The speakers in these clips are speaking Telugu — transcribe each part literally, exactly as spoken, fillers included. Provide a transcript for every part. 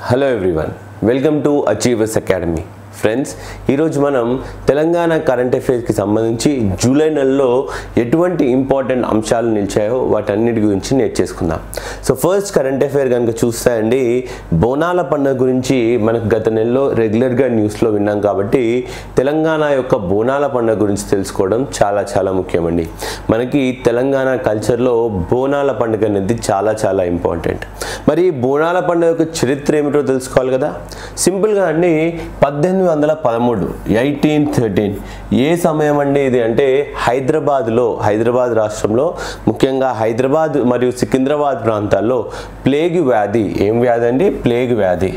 Hello everyone, welcome to Achievers Academy. Friends, ఈరోజు మనం తెలంగాణ కరెంట్ అఫైర్స్కి సంబంధించి జూలై నెలలో ఎటువంటి ఇంపార్టెంట్ అంశాలు నిలిచాయో వాటన్నిటి గురించి నేర్చేసుకుందాం. సో ఫస్ట్ కరెంట్ అఫైర్ కనుక చూస్తే అండి, బోనాల పండుగ గురించి మనకు గత నెలలో రెగ్యులర్గా న్యూస్లో విన్నాం కాబట్టి తెలంగాణ యొక్క బోనాల పండుగ గురించి తెలుసుకోవడం చాలా చాలా ముఖ్యమండి. మనకి తెలంగాణ కల్చర్లో బోనాల పండుగ అనేది చాలా చాలా ఇంపార్టెంట్. మరి బోనాల పండుగ యొక్క చరిత్ర ఏమిటో తెలుసుకోవాలి కదా. సింపుల్గా అండి, పద్దెనిమిది వందల పదమూడు ఎయిటీన్ థర్టీన్ ఏ సమయం అండి ఇది అంటే హైదరాబాద్లో హైదరాబాద్ రాష్ట్రంలో ముఖ్యంగా హైదరాబాద్ మరియు సికింద్రాబాద్ ప్రాంతాల్లో ప్లేగ్ వ్యాధి ఏం వ్యాధి అండి ప్లేగ్ వ్యాధి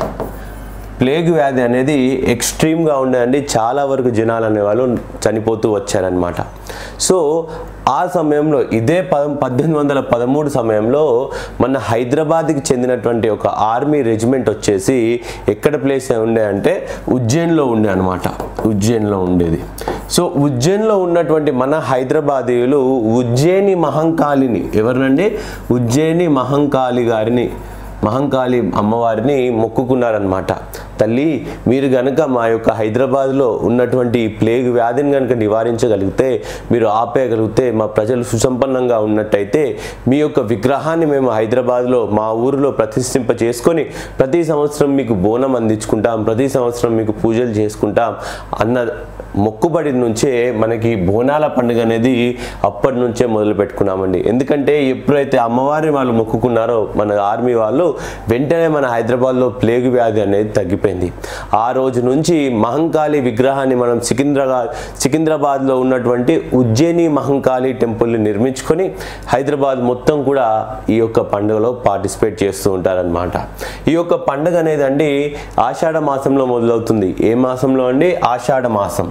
ప్లేగ్ వ్యాధి అనేది ఎక్స్ట్రీమ్గా ఉండేదండి. చాలా వరకు జనాలు అనేవాళ్ళు చనిపోతూ వచ్చారనమాట. సో ఆ సమయంలో ఇదే పద పద్దెనిమిది వందల పదమూడు సమయంలో మన హైదరాబాద్కి చెందినటువంటి ఒక ఆర్మీ రెజిమెంట్ వచ్చేసి ఎక్కడ ప్లేస్ అయి ఉండే అంటే ఉజ్జయిన్లో ఉండే అనమాట. ఉజ్జయిన్లో ఉండేది. సో ఉజ్జయిన్లో ఉన్నటువంటి మన హైదరాబాదీయులు ఉజ్జయిని మహంకాళిని ఎవరినండి ఉజ్జయిని మహంకాళి గారిని మహంకాళి అమ్మవారిని మొక్కుకున్నారనమాట. తల్లి, మీరు కనుక మా యొక్క హైదరాబాద్లో ఉన్నటువంటి ప్లేగ్ వ్యాధిని కనుక నివారించగలిగితే, మీరు ఆపేయగలిగితే, మా ప్రజలు సుసంపన్నంగా ఉన్నట్టయితే మీ యొక్క విగ్రహాన్ని మేము హైదరాబాద్లో మా ఊరిలో ప్రతిష్ఠింప చేసుకొని ప్రతి సంవత్సరం మీకు బోనం అందించుకుంటాం, ప్రతి సంవత్సరం మీకు పూజలు చేసుకుంటాం అన్న మొక్కుబడి నుంచే మనకి బోనాల పండుగ అనేది అప్పటి నుంచే మొదలు పెట్టుకున్నామండి. ఎందుకంటే ఎప్పుడైతే అమ్మవారిని వాళ్ళు మొక్కుకున్నారో మన ఆర్మీ వాళ్ళు, వెంటనే మన హైదరాబాద్లో ప్లేగ్ వ్యాధి అనేది తగ్గిపోయింది. ఆ రోజు నుంచి మహంకాళి విగ్రహాన్ని మనం సికింద్రాబాద్ సికింద్రాబాద్లో ఉన్నటువంటి ఉజ్జయిని మహంకాళి టెంపుల్ని నిర్మించుకొని హైదరాబాద్ మొత్తం కూడా ఈ యొక్క పండుగలో పార్టిసిపేట్ చేస్తూ ఉంటారనమాట. ఈ యొక్క పండుగ అనేది అండి ఆషాఢ మాసంలో మొదలవుతుంది. ఏ మాసంలో అండి ఆషాఢ మాసం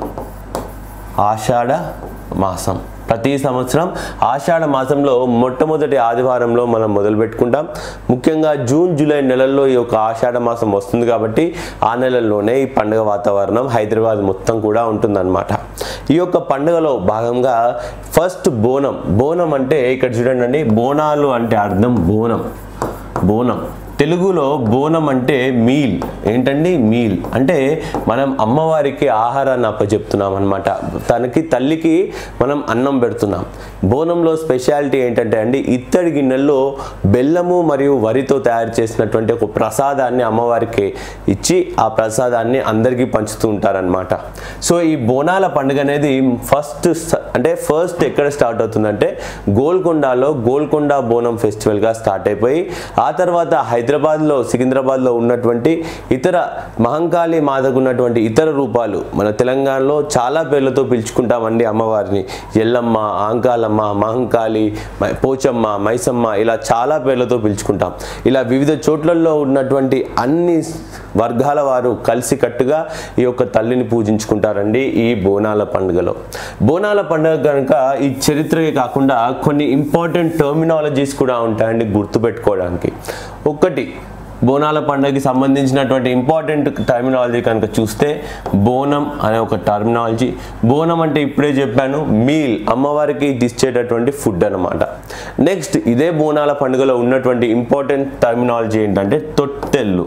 ఆషాఢ మాసం ప్రతి సంవత్సరం ఆషాఢ మాసంలో మొట్టమొదటి ఆదివారంలో మనం మొదలు పెట్టుకుంటాం. ముఖ్యంగా జూన్ జూలై నెలల్లో ఈ యొక్క ఆషాఢ మాసం వస్తుంది కాబట్టి ఆ నెలల్లోనే ఈ పండుగ వాతావరణం హైదరాబాద్ మొత్తం కూడా ఉంటుందన్నమాట. ఈ యొక్క పండుగలో భాగంగా ఫస్ట్ బోనం బోనం అంటే ఇక్కడ చూడండి, బోనాలు అంటే అర్థం బోనం బోనం తెలుగులో బోనం అంటే మీల్. ఏంటండి మీల్ అంటే మనం అమ్మవారికి ఆహారాన్ని అప్పచెప్తున్నాం అనమాట. తనకి తల్లికి మనం అన్నం పెడుతున్నాం. బోనంలో స్పెషాలిటీ ఏంటంటే అండి, ఇత్తడి గిన్నెల్లో బెల్లము మరియు వరితో తయారు చేసినటువంటి ఒక ప్రసాదాన్ని అమ్మవారికి ఇచ్చి ఆ ప్రసాదాన్ని అందరికీ పంచుతూ ఉంటారనమాట. సో ఈ బోనాల పండుగ అనేది ఫస్ట్ అంటే ఫస్ట్ ఎక్కడ స్టార్ట్ అవుతుందంటే గోల్కొండలో గోల్కొండ బోనం ఫెస్టివల్గా స్టార్ట్ అయిపోయి ఆ తర్వాత హైదరాబాద్లో సికింద్రాబాద్లో ఉన్నటువంటి ఇతర మహంకాళి మాతకు ఉన్నటువంటి ఇతర రూపాలు మన తెలంగాణలో చాలా పేర్లతో పిలుచుకుంటామండి అమ్మవారిని. ఎల్లమ్మ, ఆంకాలమ్మ, మహంకాళి, పోచమ్మ, మైసమ్మ ఇలా చాలా పేర్లతో పిలుచుకుంటాం. ఇలా వివిధ చోట్లలో ఉన్నటువంటి అన్ని వర్గాల వారు కలిసి కట్టుగా ఈ యొక్క తల్లిని పూజించుకుంటారండి ఈ బోనాల పండుగలో. బోనాల పండుగ కనుక ఈ చరిత్రకే కాకుండా కొన్ని ఇంపార్టెంట్ టర్మినాలజీస్ కూడా ఉంటాయండి గుర్తుపెట్టుకోవడానికి. ఒకటి, బోనాల పండుగకి సంబంధించినటువంటి ఇంపార్టెంట్ టర్మినాలజీ కనుక చూస్తే బోనం అనే ఒక టర్మినాలజీ. బోనం అంటే ఇప్పుడే చెప్పాను మీల్, అమ్మవారికి ఇచ్చేటటువంటి ఫుడ్ అనమాట. నెక్స్ట్, ఇదే బోనాల పండుగలో ఉన్నటువంటి ఇంపార్టెంట్ టర్మినాలజీ ఏంటంటే తొట్టెళ్ళు.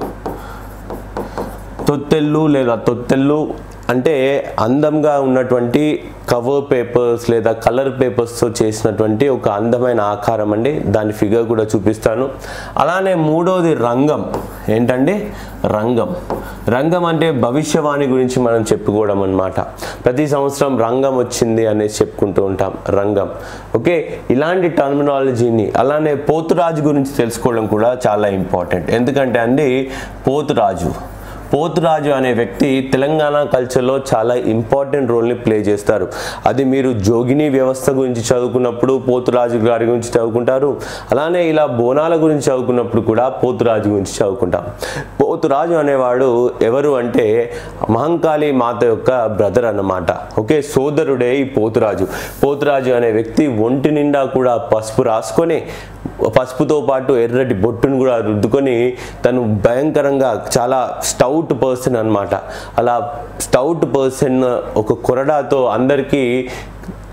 తొత్తెళ్ళు లేదా తొత్తెళ్ళు అంటే అందంగా ఉన్నటువంటి కవర్ పేపర్స్ లేదా కలర్ పేపర్స్తో చేసినటువంటి ఒక అందమైన ఆకారం అండి. దాని ఫిగర్ కూడా చూపిస్తాను. అలానే మూడోది రంగం. ఏంటండి రంగం రంగం అంటే భవిష్యవాణి గురించి మనం చెప్పుకోవడం అనమాట. ప్రతి సంవత్సరం రంగం వచ్చింది అనేసి చెప్పుకుంటూ ఉంటాం రంగం. ఓకే, ఇలాంటి టర్మినాలజీని అలానే పోతురాజు గురించి తెలుసుకోవడం కూడా చాలా ఇంపార్టెంట్. ఎందుకంటే అండి పోతురాజు పోతురాజు అనే వ్యక్తి తెలంగాణ కల్చర్లో చాలా ఇంపార్టెంట్ రోల్ని ప్లే చేస్తారు. అది మీరు జోగిని వ్యవస్థ గురించి చదువుకున్నప్పుడు పోతురాజు గారి గురించి చదువుకుంటారు. అలానే ఇలా బోనాల గురించి చదువుకున్నప్పుడు కూడా పోతురాజు గురించి చదువుకుంటాం. పోతురాజు అనేవాడు ఎవరు అంటే మహంకాళి మాత యొక్క బ్రదర్ అన్నమాట. ఓకే, సోదరుడే ఈ పోతురాజు. పోతురాజు అనే వ్యక్తి ఒంటి నిండా కూడా పసుపు రాసుకొని పసుపుతో పాటు ఎర్రటి బొట్టును కూడా రుద్దుకొని తను భయంకరంగా చాలా స్టౌట్ పర్సన్ అన్నమాట. అలా స్టౌట్ పర్సన్ ఒక కొరడాతో అందరికీ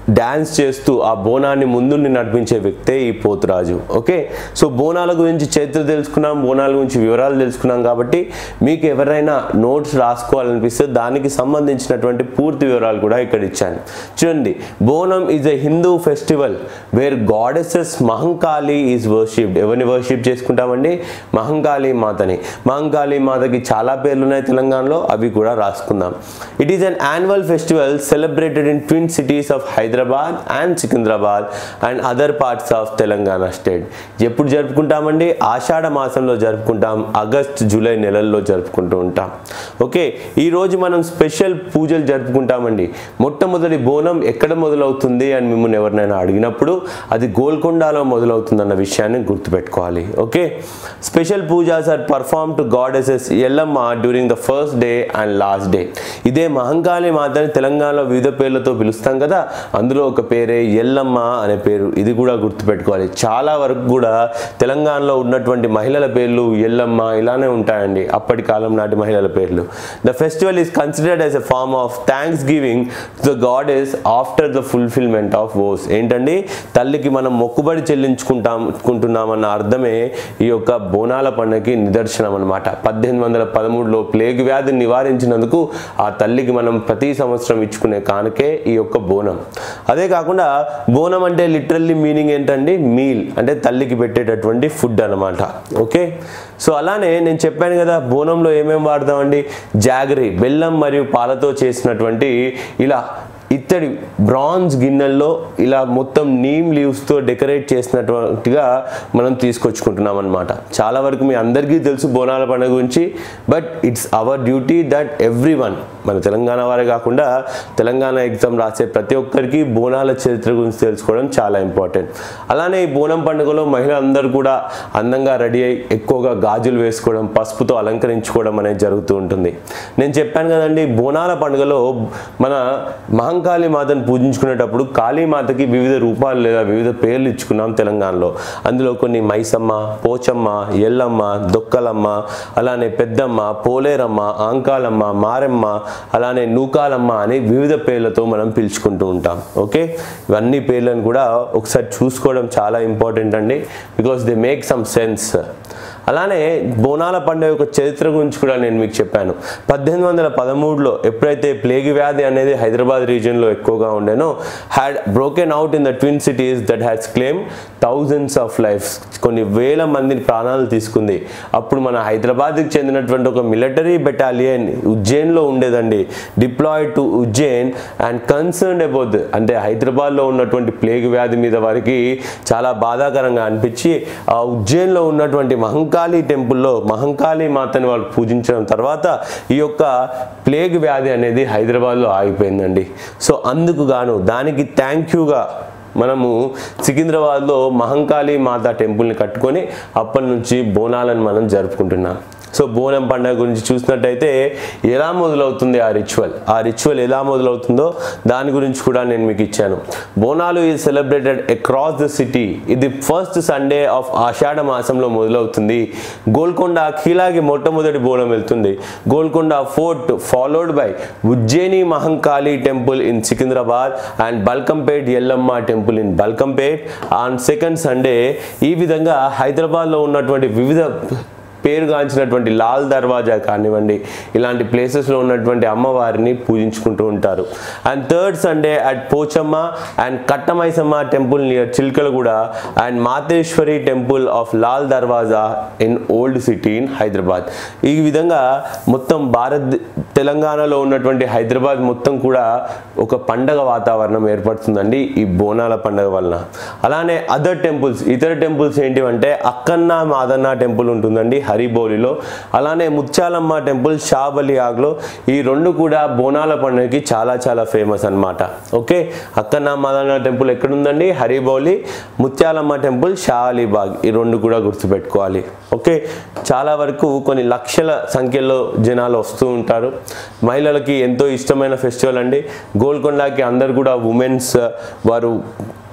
డ్యాన్స్ చేస్తూ ఆ బోనాన్ని ముందుండి నడిపించే వ్యక్తే ఈ పోతురాజు. ఓకే, సో బోనాల గురించి చరిత్ర తెలుసుకున్నాం, బోనాల గురించి వివరాలు తెలుసుకున్నాం. కాబట్టి మీకు ఎవరైనా నోట్స్ రాసుకోవాలనిపిస్తే దానికి సంబంధించినటువంటి పూర్తి వివరాలు కూడా ఇక్కడ ఇచ్చాను. చూడండి, Bonam is a Hindu festival where goddesses Mahankali is worshipped. ఎవరిని వర్షిప్ చేసుకుంటామండి? మహంకాళి మాతని. మహంకాళి మాతకి చాలా పేర్లు ఉన్నాయి తెలంగాణలో, అవి కూడా రాసుకుందాం. It is an annual festival celebrated in twin cities of Hyderabad and Secunderabad and other parts of Telangana state. ఎప్పుడు జరుపుకుంటామండి? ఆషాఢ మాసంలో జరుపుకుంటాం, ఆగస్ట్ జూలై నెలల్లో జరుపుకుంటూ ఉంటాం. ఓకే, ఈరోజు మనం స్పెషల్ పూజలు జరుపుకుంటామండి. మొట్టమొదటి బోనం ఎక్కడ మొదలవుతుంది అని మిమ్మల్ని ఎవరినైనా అడిగినప్పుడు అది గోల్కొండలో మొదలవుతుందన్న విషయాన్ని గుర్తుపెట్టుకోవాలి. Okay, special pujas are perform to goddesses Yellamma during the first day and last day. ఇదే మహంకాళి మాతని తెలంగాణలో వివిధ పేర్లతో పిలుస్తాం కదా, అందులో ఒక పేరే ఎల్లమ్మ అనే పేరు. ఇది కూడా గుర్తుపెట్టుకోవాలి. చాలా వరకు కూడా తెలంగాణలో ఉన్నటువంటి మహిళల పేర్లు ఎల్లమ్మ ఇలానే ఉంటాయండి, అప్పటి కాలం నాటి మహిళల పేర్లు. The festival is considered as a form of thanksgiving to the goddess after the fulfilment of vows. ఏంటండి? తల్లికి మనం మొక్కుబడి చెల్లించుకుంటాం కుంటున్నామన్న అర్థమే ఈ యొక్క బోనాల పండుగకి నిదర్శనం అనమాట. పద్దెనిమిది వందల పదమూడులో ప్లేగ్ వ్యాధిని నివారించినందుకు ఆ తల్లికి మనం ప్రతి సంవత్సరం ఇచ్చుకునే కానుకే ఈ యొక్క బోనం. అదే కాకుండా బోనం అంటే లిటరల్లీ మీనింగ్ ఏంటండి? మీల్ అంటే తల్లికి పెట్టేటటువంటి ఫుడ్ అనమాట. ఓకే, సో అలానే నేను చెప్పాను కదా బోనంలో ఏమేమి వాడతామండి? జాగరీ, బెల్లం మరియు పాలతో చేసినటువంటి ఇలా ఇత్తడి బ్రాంజ్ గిన్నెల్లో ఇలా మొత్తం నీమ్ లీవ్స్తో డెకరేట్ చేసినటువంటిగా మనం తీసుకొచ్చుకుంటున్నాం అనమాట. చాలా వరకు మీ అందరికీ తెలుసు బోనాల పండుగ గురించి, but it's our duty that everyone, మన తెలంగాణ వారే కాకుండా తెలంగాణ ఎగ్జామ్ రాసే ప్రతి ఒక్కరికి బోనాల చరిత్ర గురించి తెలుసుకోవడం చాలా ఇంపార్టెంట్. అలానే ఈ బోనం పండుగలో మహిళలందరూ కూడా అందంగా రెడీ అయ్యి ఎక్కువగా గాజులు వేసుకోవడం, పసుపుతో అలంకరించుకోవడం అనేది జరుగుతూ ఉంటుంది. నేను చెప్పాను కదండి, బోనాల పండుగలో మన మహం కాళీ మాతను పూజించుకునేటప్పుడు కాళీమాతకి వివిధ రూపాలు లేదా వివిధ పేర్లు ఇచ్చుకున్నాం తెలంగాణలో. అందులో కొన్ని మైసమ్మ, పోచమ్మ, ఎల్లమ్మ, దొక్కలమ్మ, అలానే పెద్దమ్మ, పోలేరమ్మ, ఆంకాలమ్మ, మారెమ్మ, అలానే నూకాలమ్మ అని వివిధ పేర్లతో మనం పిలుచుకుంటూ ఉంటాం. ఓకే, ఇవన్నీ పేర్లను కూడా ఒకసారి చూసుకోవడం చాలా ఇంపార్టెంట్ అండి, because they make some sense. అలానే బోనాల పండుగ యొక్క చరిత్ర గురించి కూడా నేను మీకు చెప్పాను. పద్దెనిమిది వందల పదమూడులో ఎప్పుడైతే ప్లేగ్ వ్యాధి అనేది హైదరాబాద్ రీజియన్లో ఎక్కువగా ఉండేనో, had broken out in the twin cities that has claim thousands of lifes. కొన్ని వేల మంది ప్రాణాలు తీసుకుంది. అప్పుడు మన హైదరాబాద్కి చెందినటువంటి ఒక మిలిటరీ బెటాలియన్ ఉజ్జయిన్లో ఉండేదండి, deployed to Ujjain and concerned about, అంటే హైదరాబాద్లో ఉన్నటువంటి ప్లేగ్ వ్యాధి మీద వారికి చాలా బాధాకరంగా అనిపించి ఆ ఉజ్జయిన్లో ఉన్నటువంటి మహంకాళి టెంపుల్లో మహంకాళి మాతని వాళ్ళు పూజించడం తర్వాత ఈ యొక్క ప్లేగ్ వ్యాధి అనేది హైదరాబాద్లో ఆగిపోయిందండి. సో అందుకు గాను దానికి థ్యాంక్ యూగా మనము సికింద్రాబాద్లో మహంకాళి మాత టెంపుల్ని కట్టుకొని అప్పటి నుంచి బోనాలను మనం జరుపుకుంటున్నాం. సో బోనం పండుగ గురించి చూసినట్టయితే ఎలా మొదలవుతుంది ఆ రిచువల్, ఆ రిచువల్ ఎలా మొదలవుతుందో దాని గురించి కూడా నేను మీకు ఇచ్చాను. Bonalu is celebrated across the city. ఇది ఫస్ట్ సండే ఆఫ్ ఆషాఢ మాసంలో మొదలవుతుంది. గోల్కొండ ఖీలాకి మొట్టమొదటి బోనం వెళ్తుంది. Golconda fort followed by Ujjaini Mahankali temple in Secunderabad and Balkampet Yellamma temple in Balkampet on second Sunday. ఈ విధంగా హైదరాబాద్లో ఉన్నటువంటి వివిధ పేరుగాంచినటువంటి లాల్ దర్వాజా కానివ్వండి, ఇలాంటి ప్లేసెస్లో ఉన్నటువంటి అమ్మవారిని పూజించుకుంటూ ఉంటారు. And third Sunday at Pochamma and Kattamaisamma temple near Chilkalguda and Mateshwari temple of Lal Darwaza in old city in Hyderabad. ఈ విధంగా మొత్తం భారత్ తెలంగాణలో ఉన్నటువంటి హైదరాబాద్ మొత్తం కూడా ఒక పండగ వాతావరణం ఏర్పడుతుందండి ఈ బోనాల పండుగ వలన. అలానే అదర్ టెంపుల్స్, ఇతర టెంపుల్స్ ఏంటివంటే అక్కన్న మాదన్న టెంపుల్ ఉంటుందండి హరిబౌలిలో, అలానే ముత్యాలమ్మ టెంపుల్ షాబలియాగ్లో. ఈ రెండు కూడా బోనాల పండుగకి చాలా చాలా ఫేమస్ అన్నమాట. ఓకే, అక్కన్న మాదన్న టెంపుల్ ఎక్కడుందండి? హరిబౌలి. ముత్యాలమ్మ టెంపుల్ షా అలీబాగ్. ఈ రెండు కూడా గుర్తుపెట్టుకోవాలి. ఓకే, చాలా వరకు కొన్ని లక్షల సంఖ్యలో జనాలు వస్తూ ఉంటారు. మహిళలకి ఎంతో ఇష్టమైన ఫెస్టివల్ అండి. గోల్కొండకి అందరు కూడా ఉమెన్స్ వారు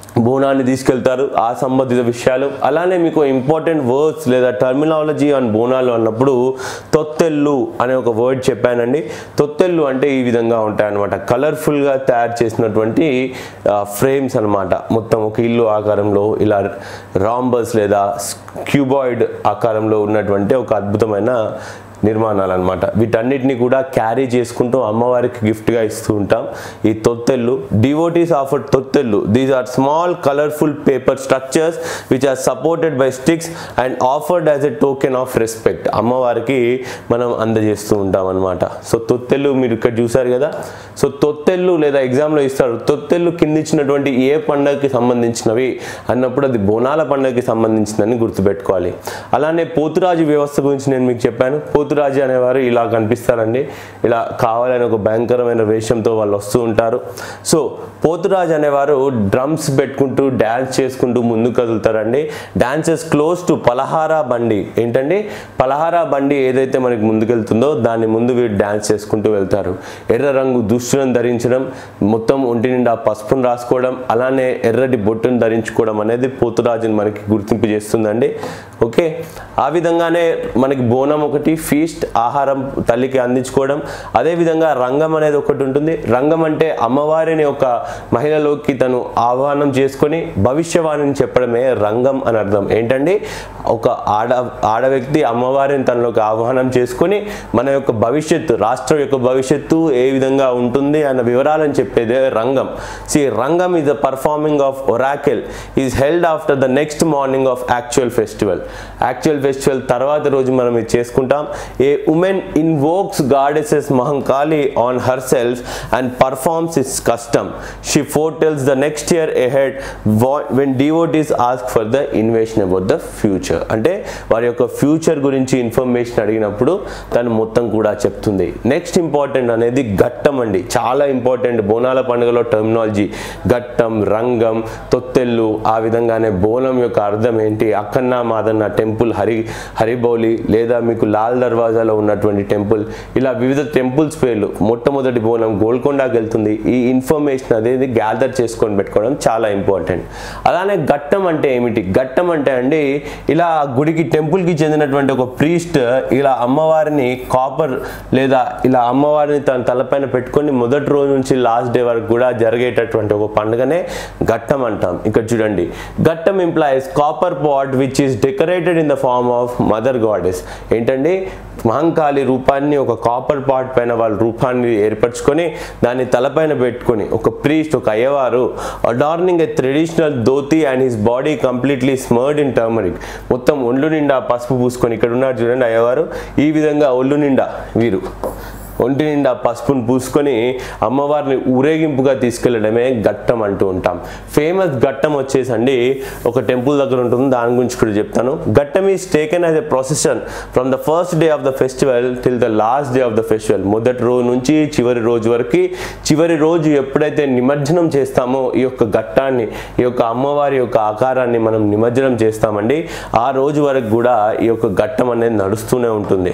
బోనాన్ని తీసుకెళ్తారు, ఆ సంబంధిత విషయాలు. అలానే మీకు ఇంపార్టెంట్ వర్డ్స్ లేదా టర్మినాలజీ ఆన్ బోనాలు అన్నప్పుడు తొత్తెల్లు అనే ఒక వర్డ్ చెప్పానండి. తొత్తెల్లు అంటే ఈ విధంగా ఉంటాయన్నమాట, కలర్ఫుల్గా తయారు చేసినటువంటి ఫ్రేమ్స్ అనమాట. మొత్తం ఒక ఇల్లు ఆకారంలో ఇలా రాంబస్ లేదా క్యూబాయిడ్ ఆకారంలో ఉన్నటువంటి ఒక అద్భుతమైన నిర్మాణాలు అనమాట. వీటన్నిటిని కూడా క్యారీ చేసుకుంటూ అమ్మవారికి గిఫ్ట్గా ఇస్తూ ఉంటాం ఈ తొత్తెల్లు. డివోటీస్ ఆఫర్ తొత్తెల్లు. These are small colourful paper structures which are supported by sticks and offered as a token of respect. అమ్మవారికి మనం అందజేస్తూ ఉంటాం అనమాట. సో తొత్తెల్లు మీరు ఇక్కడ చూసారు కదా. సో తొత్తెల్లు లేదా ఎగ్జామ్లో ఇస్తారు, తొత్తెల్లు కింద ఇచ్చినటువంటి ఏ పండుగకి సంబంధించినవి అన్నప్పుడు అది బోనాల పండుగకి సంబంధించిందని గుర్తుపెట్టుకోవాలి. అలానే పోతురాజు వ్యవస్థ గురించి నేను మీకు చెప్పాను. పోతురాజు అనేవారు ఇలా కనిపిస్తారండి, ఇలా కావాలని ఒక భయంకరమైన వేషంతో వాళ్ళు వస్తూ ఉంటారు. సో పోతురాజు అనేవారు డ్రమ్స్ పెట్టుకుంటూ డ్యాన్స్ చేసుకుంటూ ముందుకు కదులుతారండి. డాన్సెస్ క్లోజ్ టు పలహారా బండి. ఏంటండి పలహారా బండి ఏదైతే మనకి ముందుకెళ్తుందో దాన్ని ముందు వీరు డ్యాన్స్ చేసుకుంటూ వెళ్తారు. ఎర్ర రంగు దుస్తులను ధరించడం, మొత్తం ఒంటి నిండా పసుపును రాసుకోవడం, అలానే ఎర్రటి బొట్టును ధరించుకోవడం అనేది పోతురాజుని మనకి గుర్తింపు చేస్తుందండి. ఓకే, ఆ విధంగానే మనకి బోనం ఒకటి, ఫీస్ట్ ఆహారం తల్లికి అందించుకోవడం. అదేవిధంగా రంగం అనేది ఒకటి ఉంటుంది. రంగం అంటే అమ్మవారిని ఒక మహిళలోకి తను ఆహ్వానం చేసుకొని భవిష్యవాణిని చెప్పడమే రంగం అని అర్థం. ఏంటండి ఒక ఆడ ఆడ వ్యక్తి అమ్మవారిని తనలోకి ఆహ్వానం చేసుకొని మన యొక్క భవిష్యత్తు, రాష్ట్రం యొక్క భవిష్యత్తు ఏ విధంగా ఉంటుంది అన్న వివరాలను చెప్పేదే రంగం. సి Rangam is the performing of oracle is held after the next morning of actual festival. Actual festival తర్వాత రోజు మనం ఇది చేసుకుంటాం. A woman invokes goddesses Mahankali on herself and performs its custom. She foretells the next year ahead when devotees ask for the information about the future. అంటే వారి యొక్క ఫ్యూచర్ గురించి ఇన్ఫర్మేషన్ అడిగినప్పుడు తను మొత్తం కూడా చెప్తుంది. నెక్స్ట్ ఇంపార్టెంట్ అనేది ఘట్టం అండి, చాలా ఇంపార్టెంట్ బోనాల పండుగలో టర్మినాలజీ. ఘట్టం, రంగం, తొత్తెల్లు, ఆ విధంగానే బోనం యొక్క అర్థం ఏంటి, అక్కన్న మాదన్న టెంపుల్, హరి హరిబౌలి లేదా మీకు లాల్ దర్వాజాలో ఉన్నటువంటి టెంపుల్, ఇలా వివిధ టెంపుల్స్ పేర్లు. మొట్టమొదటి బోనం గోల్కొండకి వెళ్తుంది. ఈ ఇన్ఫర్మేషన్ అనేది గ్యాదర్ చేసుకొని పెట్టుకోవడం చాలా ఇంపార్టెంట్. అలానే ఘట్టం అంటే ఏమిటి? ఘట్టం అంటే అండి ఇలా గుడికి టెంపుల్కి చెందినటువంటి ఒక ప్రీస్ట్ ఇలా అమ్మవారిని కాపర్ లేదా ఇలా అమ్మవారిని తన తలపైన పెట్టుకొని మొదటి రోజు నుంచి లాస్ట్ డే వరకు కూడా జరిగేటటువంటి ఒక పండుగనే ఘట్టం అంటాం. ఇక్కడ చూడండి, ghatam implies copper pot which is decorated in the form of mother goddess. ఏంటంటే మహంకాళి రూపాన్ని ఒక కాపర్ పాట్ పైన వాళ్ళ రూపాన్ని ఏర్పరచుకొని దాన్ని తలపైన పెట్టుకొని ఒక ప్రీస్ట్, ఒక అయ్యవారు adorning a traditional dhoti and his body completely smeared in turmeric. మొత్తం ఒళ్ళు నిండా పసుపు పూసుకొని, ఇక్కడ ఉన్నారు చూడండి అయ్యవారు, ఈ విధంగా ఒళ్ళు నిండా వీరు ఒంటి నిండా పసుపును పూసుకొని అమ్మవారిని ఊరేగింపుగా తీసుకెళ్లడమే ఘట్టం అంటూ ఉంటాం. ఫేమస్ ఘట్టం వచ్చేసండి ఒక టెంపుల్ దగ్గర ఉంటుంది, దాని గురించి కూడా చెప్తాను. Ghatam is taken as a procession from the first day of the festival till the last day of the festival. మొదటి రోజు నుంచి చివరి రోజు వరకు, చివరి రోజు ఎప్పుడైతే నిమజ్జనం చేస్తామో ఈ యొక్క ఘట్టాన్ని, ఈ యొక్క అమ్మవారి యొక్క ఆకారాన్ని మనం నిమజ్జనం చేస్తామండి, ఆ రోజు వరకు కూడా ఈ యొక్క ఘట్టం అనేది నడుస్తూనే ఉంటుంది.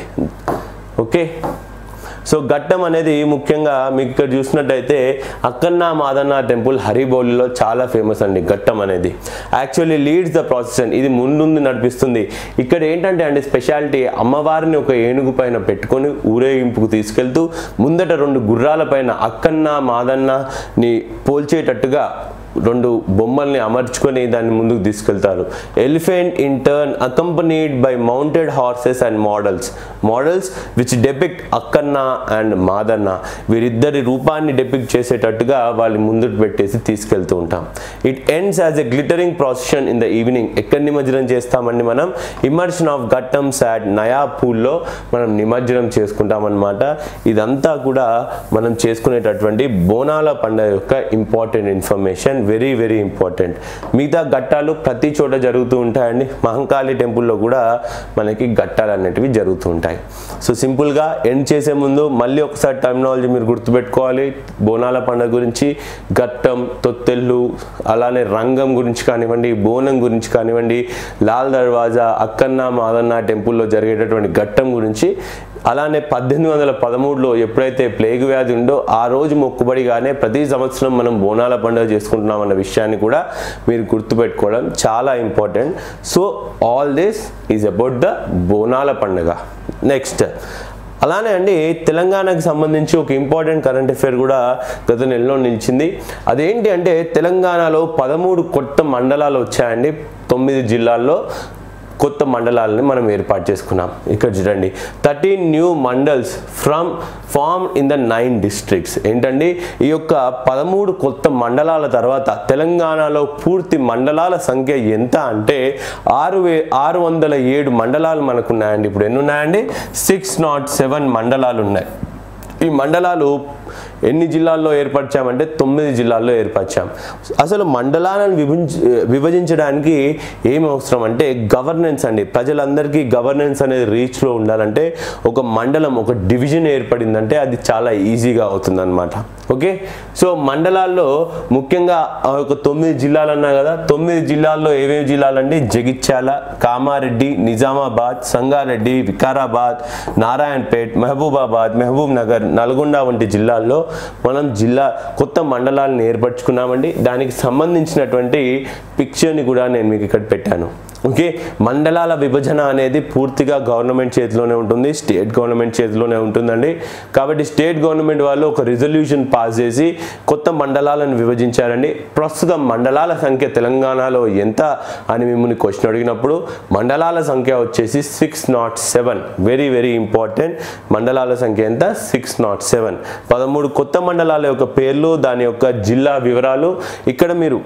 ఓకే, సో ఘట్టం అనేది ముఖ్యంగా మీకు ఇక్కడ చూసినట్టయితే అక్కన్న మాదన్న టెంపుల్ హరిబౌలిలో చాలా ఫేమస్ అండి. ఘట్టం అనేది యాక్చువల్లీ లీడ్స్ ద ప్రాసెషన్, ఇది ముందుంది నడిపిస్తుంది. ఇక్కడ ఏంటంటే అండి స్పెషాలిటీ, అమ్మవారిని ఒక ఏనుగు పైన పెట్టుకొని ఊరేగింపుకు తీసుకెళ్తూ ముందట రెండు గుర్రాల పైన అక్కన్న మాదన్నని పోల్చేటట్టుగా రెండు బొమ్మల్ని అమర్చుకొని దాన్ని ముందుకు తీసుకెళ్తారు. Elephant in turn accompanied by mounted horses and models models which depict Akkanna and Madanna. వీరిద్దరి రూపాన్ని డెపిక్ట్ చేసేటట్టుగా వాళ్ళు ముందుకు పెట్టేసి తీసుకెళ్తూ ఉంటాం. It ends as a glittering procession in the evening. ఎక్కడ నిమజ్జనం చేస్తామండి మనం? ఇమర్షన్ ఆఫ్ ఘట్టమ్స్ అట్ నయా పూల్లో మనం నిమజ్జనం చేసుకుంటాం అన్నమాట. ఇదంతా కూడా మనం చేసుకునేటటువంటి బోనాల పండుగ యొక్క important information, very very important. మిగతా ఘట్టాలు ప్రతి చోట జరుగుతూ ఉంటాయండి. మహంకాళి టెంపుల్లో కూడా మనకి ఘట్టాలు అనేటివి జరుగుతూ ఉంటాయి. సో సింపుల్గా ఎండ్ చేసే ముందు మళ్ళీ ఒకసారి టర్మినాలజీ మీరు గుర్తుపెట్టుకోవాలి. బోనాల పండుగ గురించి ఘట్టం, తొత్తెల్లు, అలానే రంగం గురించి కానివ్వండి, బోనం గురించి కానివ్వండి, లాల్ దర్వాజా, అక్కన్న మాదన్న టెంపుల్లో జరిగేటటువంటి ఘట్టం గురించి అలానే పద్దెనిమిది వందల పదమూడులో ఎప్పుడైతే ప్లేగ్ వ్యాధి ఉందో ఆ రోజు మొక్కుబడిగానే ప్రతి సంవత్సరం మనం బోనాల పండుగ చేసుకుంటున్నాం అన్న విషయాన్ని కూడా మీరు గుర్తుపెట్టుకోవడం చాలా important. So all this is about the బోనాల పండుగ. నెక్స్ట్ అలానే అండి తెలంగాణకు సంబంధించి ఒక ఇంపార్టెంట్ కరెంట్ అఫైర్ కూడా గత నెలలో నిలిచింది. అదేంటి అంటే తెలంగాణలో పదమూడు కొత్త మండలాలు వచ్చాయండి. తొమ్మిది జిల్లాల్లో కొత్త మండలాలని మనం ఏర్పాటు చేసుకున్నాం. ఇక్కడ చూడండి, thirteen new mandals from form in the nine districts. ఏంటండి ఈ యొక్క పదమూడు కొత్త మండలాల తర్వాత తెలంగాణలో పూర్తి మండలాల సంఖ్య ఎంత అంటే ఆరు వే ఆరు వందల ఏడు మండలాలు మనకు ఉన్నాయండి. ఇప్పుడు ఎన్ని ఉన్నాయండి? సిక్స్ నాట్ సెవెన్ మండలాలు ఉన్నాయి. ఈ మండలాలు ఎన్ని జిల్లాల్లో ఏర్పరిచామంటే తొమ్మిది జిల్లాల్లో ఏర్పరిచాం. అసలు మండలాలను విభజించ విభజించడానికి ఏం అవసరం అంటే గవర్నెన్స్ అండి. ప్రజలందరికీ గవర్నెన్స్ అనేది రీచ్లో ఉండాలంటే ఒక మండలం ఒక డివిజన్ ఏర్పడిందంటే అది చాలా ఈజీగా అవుతుంది అనమాట. ఓకే, సో మండలాల్లో ముఖ్యంగా ఒక తొమ్మిది జిల్లాలు అన్నా కదా, తొమ్మిది జిల్లాల్లో ఏమేమి జిల్లాలండి? జగిత్యాల, కామారెడ్డి, నిజామాబాద్, సంగారెడ్డి, వికారాబాద్, నారాయణపేట్, మహబూబాబాద్, మహబూబ్ నగర్, నల్గొండ వంటి జిల్లాల్లో మనం జిల్లా కొత్త మండలాలను ఏర్పరచుకున్నామండి. దానికి సంబంధించినటువంటి పిక్చర్ని కూడా నేను మీకు ఇక్కడ పెట్టాను. ఓకే, మండలాల విభజన అనేది పూర్తిగా గవర్నమెంట్ చేతిలోనే ఉంటుంది, స్టేట్ గవర్నమెంట్ చేతిలోనే ఉంటుందండి. కాబట్టి స్టేట్ గవర్నమెంట్ వాళ్ళు ఒక రిజల్యూషన్ పాస్ చేసి కొత్త మండలాలను విభజించారండి. ప్రస్తుతం మండలాల సంఖ్య తెలంగాణలో ఎంత అని మిమ్మల్ని క్వశ్చన్ అడిగినప్పుడు మండలాల సంఖ్య వచ్చేసి six not seven. Very very important. మండలాల సంఖ్య ఎంత? Six not seven. పదమూడు కొత్త మండలాల యొక్క పేర్లు, దాని యొక్క జిల్లా వివరాలు ఇక్కడ మీరు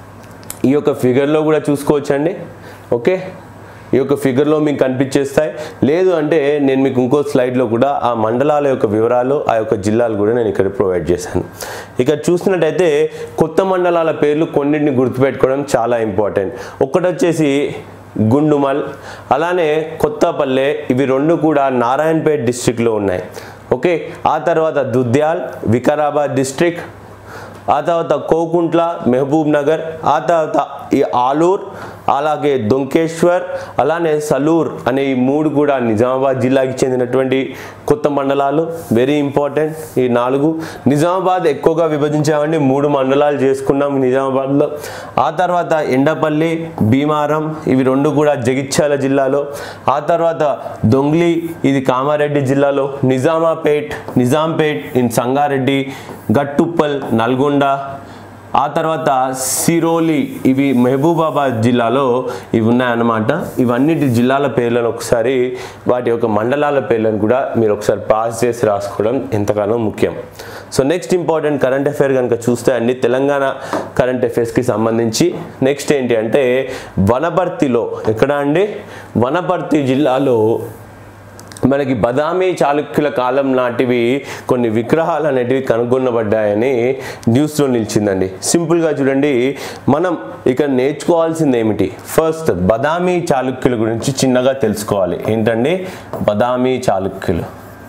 ఈ యొక్క ఫిగర్లో కూడా చూసుకోవచ్చండి. ఓకే, ఈ యొక్క ఫిగర్లో మీకు కనిపించేస్తాయి. లేదు అంటే నేను మీకు ఇంకో స్లైడ్లో కూడా ఆ మండలాల యొక్క వివరాలు, ఆ యొక్క జిల్లాలు కూడా నేను ఇక్కడ ప్రొవైడ్ చేశాను. ఇక్కడ చూసినట్టయితే కొత్త మండలాల పేర్లు కొన్నింటిని గుర్తుపెట్టుకోవడం చాలా ఇంపార్టెంట్. ఒకటి వచ్చేసి గుండుమల్, అలానే కొత్తపల్లె, ఇవి రెండు కూడా నారాయణపేట్ డిస్ట్రిక్ట్లో ఉన్నాయి. ఓకే, ఆ తర్వాత దుద్యాల్ వికారాబాద్ డిస్ట్రిక్ట్, ఆ తర్వాత కోకుంట్ల మహబూబ్ నగర్, ఆ తర్వాత ఈ ఆలూర్, అలాగే దొంకేశ్వర్, అలానే సలూర్ అనే ఈ మూడు కూడా నిజామాబాద్ జిల్లాకి చెందినటువంటి కొత్త మండలాలు. వెరీ ఇంపార్టెంట్ ఈ నాలుగు. నిజామాబాద్ ఎక్కువగా విభజించామండి, మూడు మండలాలు చేసుకున్నాం నిజామాబాద్లో. ఆ తర్వాత ఎండపల్లి, భీమారం, ఇవి రెండు కూడా జగిత్యాల జిల్లాలో. ఆ తర్వాత దొంగ్లీ, ఇది కామారెడ్డి జిల్లాలో. నిజామాపేట్, నిజాంపేట్ ఇన్ సంగారెడ్డి, గట్టుప్పల్ నల్గొండ. ఆ తర్వాత సిరోలి, ఇవి మహబూబాబాద్ జిల్లాలో ఇవి ఉన్నాయన్నమాట. ఇవన్నిటి జిల్లాల పేర్లను ఒకసారి వాటి యొక్క మండలాల పేర్లను కూడా మీరు ఒకసారి పాస్ చేసి రాసుకోవడం ఎంతగానో ముఖ్యం. So next important current affair కనుక చూస్తే అండి తెలంగాణ కరెంట్ అఫైర్స్కి సంబంధించి నెక్స్ట్ ఏంటి అంటే వనపర్తిలో, ఎక్కడ అండి? వనపర్తి జిల్లాలో మనకి బదామి చాళుక్యుల కాలం నాటివి కొన్ని విగ్రహాలు అనేటివి కనుగొనబడ్డాయని న్యూస్లో నిలిచిందండి. సింపుల్గా చూడండి, మనం ఇక్కడ నేర్చుకోవాల్సింది ఏమిటి? ఫస్ట్ బదామి చాళుక్యుల గురించి చిన్నగా తెలుసుకోవాలి. ఏంటండి బదామి చాళుక్యులు?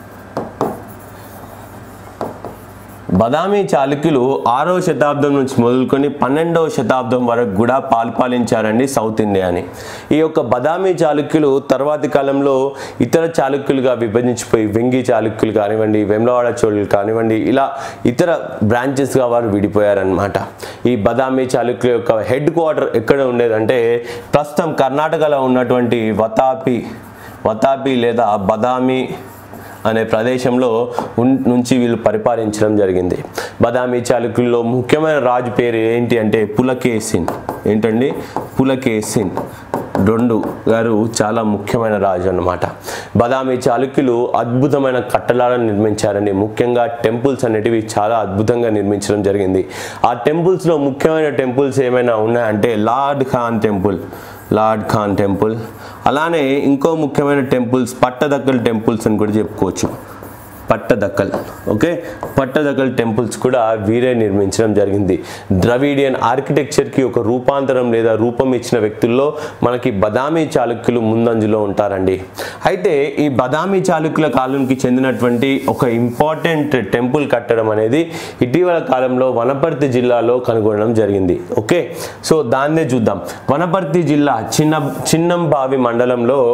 బదామి చాళుక్యులు ఆరవ శతాబ్దం నుంచి మొదలుకొని పన్నెండవ శతాబ్దం వరకు కూడా పాలిపాలించారండి సౌత్ ఇండియాని. ఈ యొక్క బదామి చాళుక్యులు తర్వాతి కాలంలో ఇతర చాళుక్యులుగా విభజించిపోయి వెంగి చాళుక్యులు కానివ్వండి, వేములవాడ చోళులు కానివ్వండి, ఇలా ఇతర బ్రాంచెస్గా వారు విడిపోయారనమాట. ఈ బదామి చాళుక్యుల యొక్క హెడ్ క్వార్టర్ ఎక్కడ ఉండేదంటే ప్రస్తుతం కర్ణాటకలో ఉన్నటువంటి వతాపి వతాపి లేదా బదామి అనే ప్రదేశంలో నుంచి వీళ్ళు పరిపాలించడం జరిగింది. బదామి చాళుక్యుల్లో ముఖ్యమైన రాజు పేరు ఏంటి అంటే పులకేసిన్. ఏంటండి? పులకేసిన్ రెండు గారు చాలా ముఖ్యమైన రాజు అన్నమాట. బదామి చాళుక్యులు అద్భుతమైన కట్టడాలను నిర్మించారండి. ముఖ్యంగా టెంపుల్స్ అనేటివి చాలా అద్భుతంగా నిర్మించడం జరిగింది. ఆ టెంపుల్స్లో ముఖ్యమైన టెంపుల్స్ ఏమైనా ఉన్నాయంటే lord Khan temple lord Khan temple అలానే ఇంకో ముఖ్యమైన టెంపుల్స్ పట్టదక్కల్ టెంపుల్స్ అని కూడా చెప్పుకోవచ్చు. పట్టదక్కల్ ఓకే పట్టదక్కల్ టెంపుల్స్ కూడా వీరే నిర్మించడం జరిగింది. ద్రవిడియన్ ఆర్కిటెక్చర్కి ఒక రూపాంతరం లేదా రూపం ఇచ్చిన వ్యక్తుల్లో మనకి బదామి చాళుక్యులు ముందంజలో ఉంటారండి. అయితే ఈ బదామి చాళుక్యుల కాలంకి చెందినటువంటి ఒక ఇంపార్టెంట్ టెంపుల్ కట్టడం అనేది ఇటీవల కాలంలో వనపర్తి జిల్లాలో కనుగొనడం జరిగింది. ఓకే సో దాన్నే చూద్దాం. వనపర్తి జిల్లా చిన్న చిన్నంబావి మండలంలో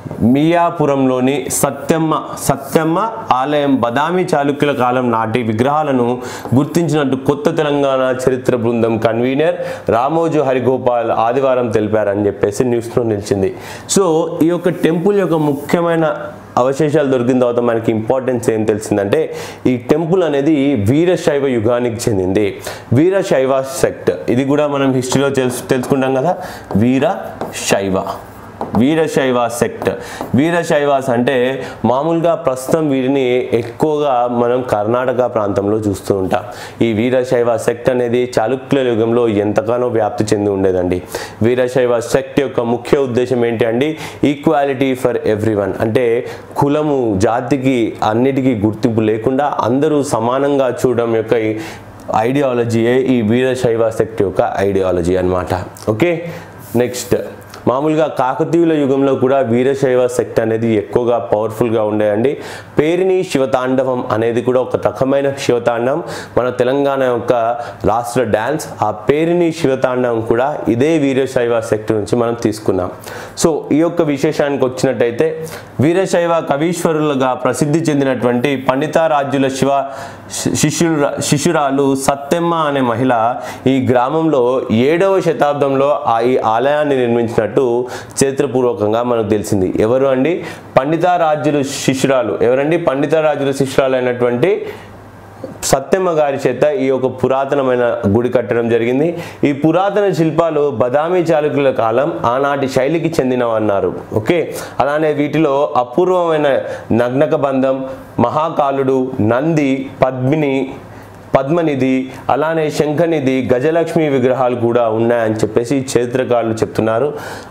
మియాపురంలోని సత్యమ్మ సత్యమ్మ ఆలయం బదామి చాళుక్యుల కాలం నాటి విగ్రహాలను గుర్తించినట్టు కొత్త తెలంగాణ చరిత్ర బృందం కన్వీనర్ రామోజు హరిగోపాల్ ఆదివారం తెలిపారని చెప్పేసి న్యూస్లో నిలిచింది. సో ఈ యొక్క టెంపుల్ యొక్క ముఖ్యమైన అవశేషాలు దొరికిన తర్వాత మనకి ఇంపార్టెన్స్ ఏం తెలిసిందంటే ఈ టెంపుల్ అనేది వీరశైవ యుగానికి చెందింది. వీరశైవ సెక్ట్ ఇది కూడా మనం హిస్టరీలో తెలుసు తెలుసుకుంటాం కదా. వీరశైవ వీరశైవ సెక్ట్ వీరశైవాస్ అంటే మామూలుగా ప్రస్తుతం వీరిని ఎక్కువగా మనం కర్ణాటక ప్రాంతంలో చూస్తూ ఉంటాం. ఈ వీరశైవ సెక్ట్ అనేది చాళుక్యుల యుగంలో ఎంతగానో వ్యాప్తి చెంది ఉండేదండి. వీరశైవ సెక్ట్ యొక్క ముఖ్య ఉద్దేశం ఏంటి అండి, ఈక్వాలిటీ ఫర్ ఎవ్రీవన్, అంటే కులము జాతికి అన్నిటికీ గుర్తింపు లేకుండా అందరూ సమానంగా చూడడం యొక్క ఐడియాలజీయే ఈ వీరశైవ సెక్ట్ యొక్క ఐడియాలజీ అన్నమాట. ఓకే, నెక్స్ట్ మామూలుగా కాకతీయుల యుగంలో కూడా వీరశైవ సెక్ట్ అనేది ఎక్కువగా పవర్ఫుల్గా ఉండేయండి. పేరిణి శివతాండవం అనేది కూడా ఒక రకమైన శివతాండవం, మన తెలంగాణ యొక్క రాష్ట్ర డ్యాన్స్. ఆ పేరిణి శివతాండవం కూడా ఇదే వీరశైవ సెక్ట్ నుంచి మనం తీసుకున్నాం. సో ఈ యొక్క విశేషానికి వచ్చినట్టయితే వీరశైవ కవీశ్వరులుగా ప్రసిద్ధి చెందినటువంటి పండితారాజ్యుల శివ శిష్యుల శిష్యురాలు సత్యమ్మ అనే మహిళ ఈ గ్రామంలో ఏడవ శతాబ్దంలో ఆ ఈ ఆలయాన్ని నిర్మించినట్టు చరిత్రపూర్వకంగా మనకు తెలిసింది. ఎవరు అండి, పండితారాజ్యుల శిష్యురాలు. ఎవరండి, పండితారాజ్యుల శిష్యురాలు అయినటువంటి సత్యమ్మ గారి చేత ఈ యొక్క పురాతనమైన గుడి కట్టడం జరిగింది. ఈ పురాతన శిల్పాలు బదామి చాళుక్యుల కాలం ఆనాటి శైలికి చెందినవన్నారు. ఓకే, అలానే వీటిలో అపూర్వమైన నగ్నక బంధం, మహాకాలుడు, నంది, పద్మిని పద్మనిధి, అలానే శంఖనిధి, గజలక్ష్మి విగ్రహాలు కూడా ఉన్నాయని చెప్పేసి చరిత్రకారులు చెప్తున్నారు.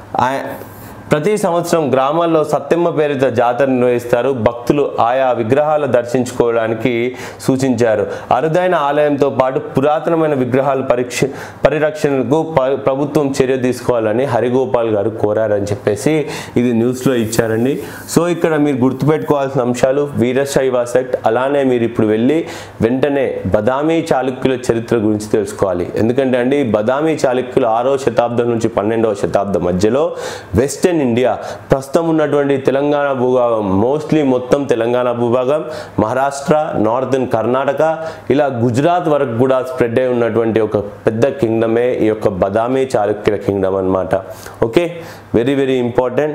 ప్రతి సంవత్సరం గ్రామాల్లో సత్యమ్మ పేరిట జాతర నిర్వహిస్తారు. భక్తులు ఆయా విగ్రహాలు దర్శించుకోవడానికి సూచించారు. అరుదైన ఆలయంతో పాటు పురాతనమైన విగ్రహాల పరీక్ష పరిరక్షణకు ప్రభుత్వం చర్య తీసుకోవాలని హరిగోపాల్ గారు కోరారని చెప్పేసి ఇది న్యూస్లో ఇచ్చారండి. సో ఇక్కడ మీరు గుర్తుపెట్టుకోవాల్సిన అంశాలు వీరశైవ సెక్ట్, అలానే మీరు ఇప్పుడు వెళ్ళి వెంటనే బదామి చాళుక్యుల చరిత్ర గురించి తెలుసుకోవాలి. ఎందుకంటే అండి బదామి చాళుక్యులు ఆరో శతాబ్దం నుంచి పన్నెండవ శతాబ్దం మధ్యలో వెస్టర్న్ ఇండియా, ప్రస్తుతం ఉన్నటువంటి తెలంగాణ భూభాగం, మోస్ట్లీ మొత్తం తెలంగాణ భూభాగం, మహారాష్ట్ర, నార్థన్ కర్ణాటక, ఇలా గుజరాత్ వరకు కూడా స్ప్రెడ్ అయి ఉన్నటువంటి ఒక పెద్ద కింగ్డమే ఈ యొక్క బదామి చాళుక్యుల కింగ్డమ్ అన్నమాట. Okay, very very important.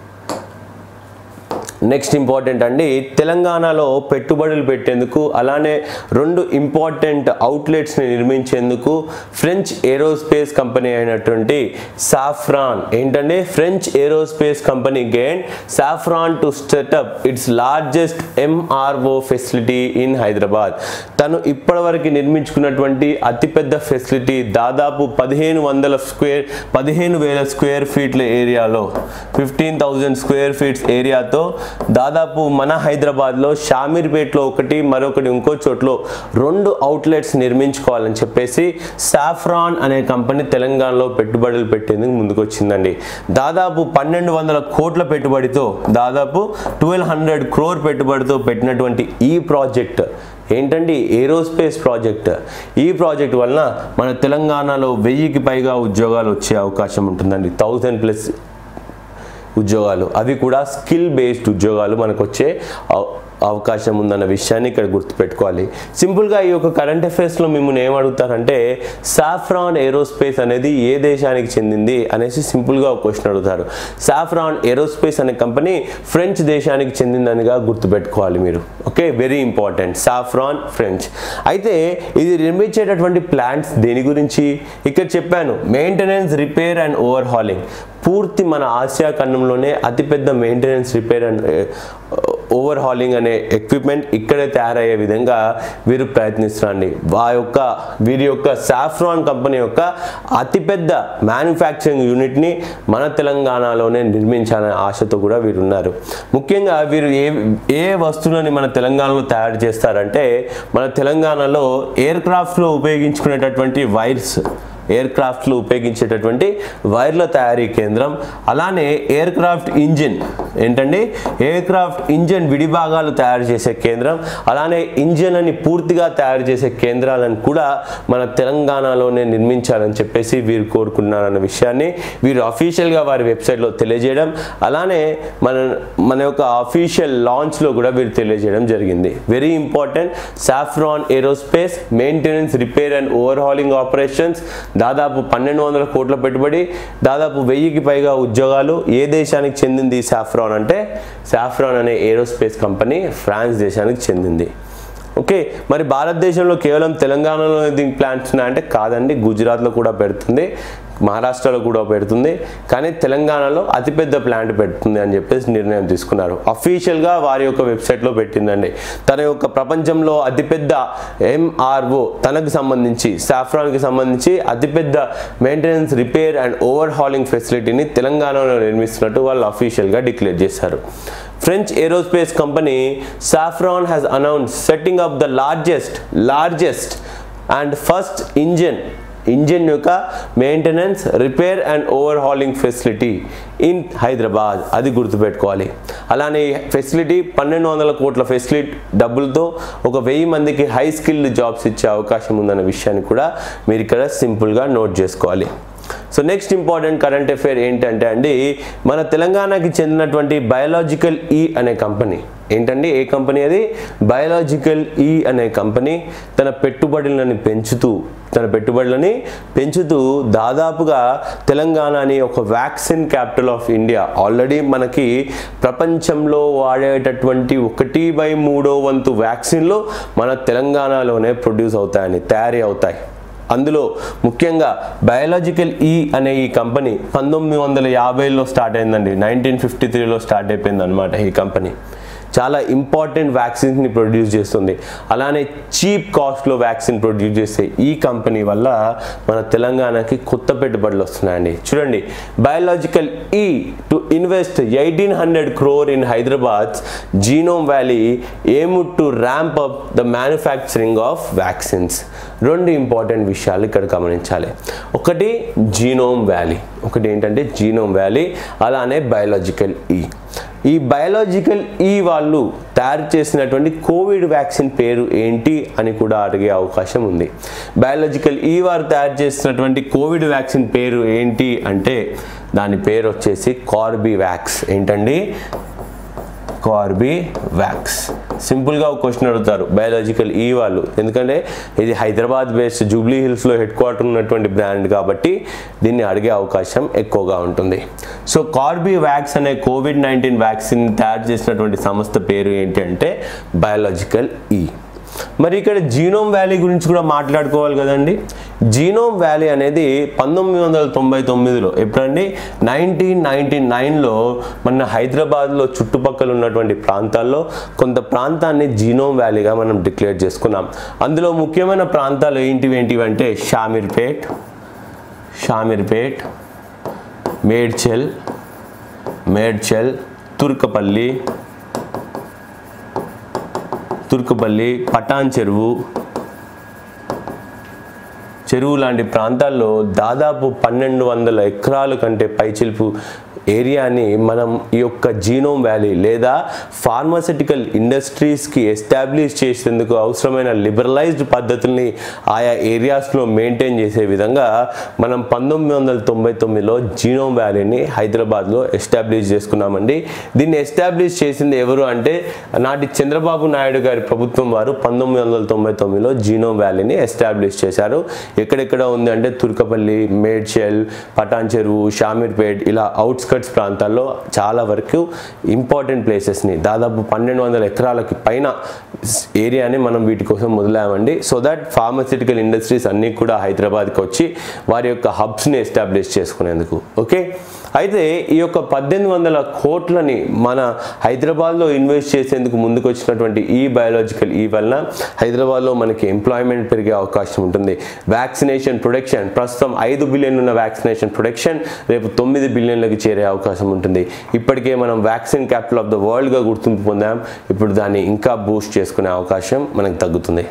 Next important అండి, తెలంగాణలో పెట్టుబడులు పెట్టేందుకు అలానే రెండు ఇంపార్టెంట్ అవుట్లెట్స్ని నిర్మించేందుకు ఫ్రెంచ్ ఏరోస్పేస్ కంపెనీ అయినటువంటి సాఫ్రాన్ ఏంటంటే French aerospace company gain Safran to set up its largest MRO facility in Hyderabad. తను ఇప్పటివరకు నిర్మించుకున్నటువంటి అతిపెద్ద ఫెసిలిటీ దాదాపు పదిహేను వందల స్క్వేర్ పదిహేను వేల స్క్వేర్ ఫీట్ల ఏరియాలో ఫిఫ్టీన్ థౌజండ్ స్క్వేర్ ఫీట్స్ ఏరియాతో దాదాపు మన హైదరాబాద్లో షామీర్పేట్లో ఒకటి, మరొకటి ఇంకో చోట్లో రెండు అవుట్లెట్స్ నిర్మించుకోవాలని చెప్పేసి సాఫ్రాన్ అనే కంపెనీ తెలంగాణలో పెట్టుబడులు పెట్టేందుకు ముందుకు వచ్చిందండి. దాదాపు పన్నెండు వందల కోట్ల పెట్టుబడితో దాదాపు ట్వెల్వ్ హండ్రెడ్ క్రోర్ పెట్టుబడితో పెట్టినటువంటి ఈ ప్రాజెక్ట్ ఏంటండి, ఏరోస్పేస్ ప్రాజెక్ట్. ఈ ప్రాజెక్ట్ వలన మన తెలంగాణలో వెయ్యికి పైగా ఉద్యోగాలు వచ్చే అవకాశం ఉంటుందండి. థౌజండ్ ప్లస్ ఉద్యోగాలు, అవి కూడా స్కిల్ బేస్డ్ ఉద్యోగాలు మనకు వచ్చే అవకాశం ఉందన్న విషయాన్ని ఇక్కడ గుర్తుపెట్టుకోవాలి. సింపుల్గా ఈ యొక్క కరెంట్ అఫైర్స్లో మిమ్మల్ని ఏమడుగుతారంటే సాఫ్రాన్ ఏరోస్పేస్ అనేది ఏ దేశానికి చెందింది అనేసి సింపుల్గా ఒక క్వశ్చన్ అడుగుతారు. సాఫ్రాన్ ఏరోస్పేస్ అనే కంపెనీ ఫ్రెంచ్ దేశానికి చెందిందనిగా గుర్తుపెట్టుకోవాలి మీరు. Okay, very important. Safran French. అయితే ఇది నిర్మించేటటువంటి ప్లాంట్స్ దేని గురించి ఇక్కడ చెప్పాను, maintenance, repair and overhauling. పూర్తి మన ఆసియా ఖండంలోనే అతిపెద్ద maintenance, repair and overhauling అనే ఎక్విప్మెంట్ ఇక్కడే తయారయ్యే విధంగా వీరు ప్రయత్నిస్తున్నారండి. ఆ యొక్క వీరి యొక్క సాఫ్రాన్ కంపెనీ యొక్క అతిపెద్ద మ్యానుఫ్యాక్చరింగ్ యూనిట్ని మన తెలంగాణలోనే నిర్మించాలనే ఆశతో కూడా వీరు ఉన్నారు. ముఖ్యంగా వీరు ఏ ఏ వస్తువులని మన తెలంగాణలో తయారు చేస్తారంటే మన తెలంగాణలో ఎయిర్ క్రాఫ్ట్లో ఉపయోగించుకునేటటువంటి వైర్స్ ఎయిర్ క్రాఫ్ట్లో ఉపయోగించేటటువంటి వైర్ల తయారీ కేంద్రం, అలానే ఎయిర్ క్రాఫ్ట్ ఇంజిన్ ఏంటండి ఎయిర్ క్రాఫ్ట్ ఇంజిన్ విడిభాగాలు తయారు చేసే కేంద్రం, అలానే ఇంజిన్ అని పూర్తిగా తయారు చేసే కేంద్రాలను కూడా మన తెలంగాణలోనే నిర్మించాలని చెప్పేసి వీరు కోరుకున్నారన్న విషయాన్ని వీరు అఫీషియల్గా వారి వెబ్సైట్లో తెలియజేయడం, అలానే మన మన యొక్క అఫీషియల్ లాంచ్లో కూడా వీరు తెలియజేయడం జరిగింది. Very important, Safran aerospace maintenance, repair and overhauling operations, దాదాపు పన్నెండు వందల కోట్ల పెట్టుబడి, దాదాపు వెయ్యికి పైగా ఉద్యోగాలు. ఏ దేశానికి చెందింది సాఫ్రాన్ అంటే సాఫ్రాన్ అనే ఏరోస్పేస్ కంపెనీ ఫ్రాన్స్ దేశానికి చెందింది. ఓకే, మరి భారతదేశంలో కేవలం తెలంగాణలో దీనికి ప్లాంట్స్ ఉన్నాయంటే కాదండి, గుజరాత్లో కూడా పెడుతుంది, మహారాష్ట్రలో కూడా పెడుతుంది, కానీ తెలంగాణలో అతిపెద్ద ప్లాంట్ పెడుతుంది అని చెప్పేసి నిర్ణయం తీసుకున్నారు. అఫీషియల్గా వారి యొక్క వెబ్సైట్లో పెట్టిందండి. తన యొక్క ప్రపంచంలో అతిపెద్ద ఎంఆర్ఓ తనకు సంబంధించి సాఫ్రాన్కి సంబంధించి అతిపెద్ద maintenance, repair and overhauling ఫెసిలిటీని తెలంగాణలో నిర్మిస్తున్నట్టు వాళ్ళు అఫీషియల్గా డిక్లేర్ చేశారు. French aerospace company Safran has announced setting up the largest largest and first engine engine యొక్క maintenance, repair and overhauling facility in Hyderabad. అది గుర్తుపెట్టుకోవాలి. అలానే ఫెసిలిటీ పన్నెండు వందల కోట్ల ఫెసిలిటీ డబ్బులతో ఒక వెయ్యి మందికి హై స్కిల్డ్ జాబ్స్ ఇచ్చే అవకాశం ఉందన్న విషయాన్ని కూడా మీరు ఇక్కడ సింపుల్గా నోట్ చేసుకోవాలి. So next important current affair ఏంటంటే అండి, మన తెలంగాణకి చెందినటువంటి బయోలాజికల్ ఈ అనే కంపెనీ ఏంటండి, ఏ కంపెనీ అది బయోలాజికల్ ఈ అనే కంపెనీ తన పెట్టుబడులను పెంచుతూ తన పెట్టుబడులని పెంచుతూ దాదాపుగా తెలంగాణని ఒక vaccine capital of India, already మనకి ప్రపంచంలో వాడేటటువంటి ఒకటి బై మూడో వంతు వ్యాక్సిన్లు మన తెలంగాణలోనే ప్రొడ్యూస్ అవుతాయని తయారీ అవుతాయి. అందులో ముఖ్యంగా బయోలాజికల్ ఈ అనే ఈ కంపెనీ పంతొమ్మిది వందల యాభైలో స్టార్ట్ అయిందండి. నైన్టీన్ ఫిఫ్టీ త్రీలో స్టార్ట్ అయిపోయింది అనమాట. ఈ కంపెనీ చాలా ఇంపార్టెంట్ వ్యాక్సిన్స్ని ప్రొడ్యూస్ చేస్తుంది. అలానే చీప్ కాస్ట్లో వ్యాక్సిన్ ప్రొడ్యూస్ చేసే ఈ కంపెనీ వల్ల మన తెలంగాణకి కొత్త పెట్టుబడులు వస్తున్నాయండి. చూడండి, biological E to invest eighteen hundred crore in Hyderabad genome valley aim to ramp up the manufacturing of vaccines. రెండు ఇంపార్టెంట్ విషయాలు ఇక్కడ గమనించాలి. ఒకటి జీనోమ్ వ్యాలీ, ఒకటి ఏంటంటే జీనోమ్ వ్యాలీ, అలానే బయోలాజికల్ ఈ. ఈ బయోలాజికల్ ఈ వాళ్ళు తయారు చేసినటువంటి కోవిడ్ వ్యాక్సిన్ పేరు ఏంటి అని కూడా అడిగే అవకాశం ఉంది. బయోలాజికల్ ఈ వారు తయారు చేసినటువంటి కోవిడ్ వ్యాక్సిన్ పేరు ఏంటి అంటే దాని పేరు వచ్చేసి కార్బీవ్యాక్స్. ఏంటండి, కార్బీవ్యాక్స్. సింపుల్గా ఒక క్వశ్చన్ అడుగుతారు బయోలాజికల్ ఈ వాళ్ళు, ఎందుకంటే ఇది హైదరాబాద్ బేస్డ్ జూబ్లీ హిల్స్లో హెడ్ క్వార్టర్ ఉన్నటువంటి బ్రాండ్ కాబట్టి దీన్ని అడిగే అవకాశం ఎక్కువగా ఉంటుంది. సో కార్బీవ్యాక్స్ అనే కోవిడ్ నైన్టీన్ వ్యాక్సిన్ తయారు చేసినటువంటి సంస్థ పేరు ఏంటి అంటే బయోలాజికల్ ఈ. మరి ఇక్కడ జీనోమ్ వ్యాలీ గురించి కూడా మాట్లాడుకోవాలి కదండి. జీనోమ్ వ్యాలీ అనేది పంతొమ్మిది వందల తొంభై తొమ్మిదిలో ఎప్పుడండి నైన్టీన్ నైన్టీ నైన్లో మన హైదరాబాద్లో చుట్టుపక్కల ఉన్నటువంటి ప్రాంతాల్లో కొంత ప్రాంతాన్ని జీనోమ్ వ్యాలీగా మనం డిక్లేర్ చేసుకున్నాం. అందులో ముఖ్యమైన ప్రాంతాలు ఏంటివి ఏంటివి అంటే షామీర్పేట్ షామీర్పేట్ మేడ్చల్ మేడ్చల్ తుర్కపల్లి తుర్కపల్లి పటాన్ చెరువు చెరువు లాంటి ప్రాంతాల్లో దాదాపు పన్నెండు వందల ఎకరాల కంటే పైచిలుపు ఏరియాని మనం ఈ యొక్క జీనోమ్ వ్యాలీ లేదా ఫార్మాసిటికల్ ఇండస్ట్రీస్కి ఎస్టాబ్లిష్ చేసేందుకు అవసరమైన లిబరలైజ్డ్ పద్ధతుల్ని ఆయా ఏరియాస్లో మెయింటైన్ చేసే విధంగా మనం పంతొమ్మిది వందల తొంభై తొమ్మిదిలో జీనోమ్ వ్యాలీని హైదరాబాద్లో ఎస్టాబ్లిష్ చేసుకున్నామండి. దీన్ని ఎస్టాబ్లిష్ చేసింది ఎవరు అంటే నాటి చంద్రబాబు నాయుడు గారి ప్రభుత్వం వారు పంతొమ్మిది వందల తొంభై తొమ్మిదిలో జీనోమ్ వ్యాలీని ఎస్టాబ్లిష్ చేశారు. ఎక్కడెక్కడ ఉంది అంటే తుర్కపల్లి, మేడ్చల్, పటాన్ చెరువు, షామీర్పేట్ ఇలా అవుట్స్కట్స్ ప్రాంతాల్లో చాలా వరకు ఇంపార్టెంట్ ప్లేసెస్ని దాదాపు పన్నెండు వందల ఎకరాలకి పైన ఏరియాని మనం వీటి కోసం మొదలామండి. సో దట్ ఫార్మాసిటికల్ ఇండస్ట్రీస్ అన్నీ కూడా హైదరాబాద్కి వచ్చి వారి యొక్క హబ్స్ని ఎస్టాబ్లిష్ చేసుకునేందుకు. ఓకే, అయితే ఈ యొక్క పద్దెనిమిది వందల కోట్లని మన హైదరాబాద్లో ఇన్వెస్ట్ చేసేందుకు ముందుకు వచ్చినటువంటి ఈ బయోలాజికల్ ఈ వలన హైదరాబాద్లో మనకి ఎంప్లాయ్మెంట్ పెరిగే అవకాశం ఉంటుంది. వ్యాక్సినేషన్ ప్రొడక్షన్ ప్రస్తుతం ఐదు బిలియన్ ఉన్న వ్యాక్సినేషన్ ప్రొడక్షన్ రేపు తొమ్మిది బిలియన్లకు చేరే అవకాశం ఉంటుంది. ఇప్పటికే మనం వ్యాక్సిన్ క్యాపిటల్ ఆఫ్ ద వరల్డ్గా గుర్తింపు పొందాం. ఇప్పుడు దాన్ని ఇంకా బూస్ట్ చేసుకునే అవకాశం మనకు తగ్గుతుంది.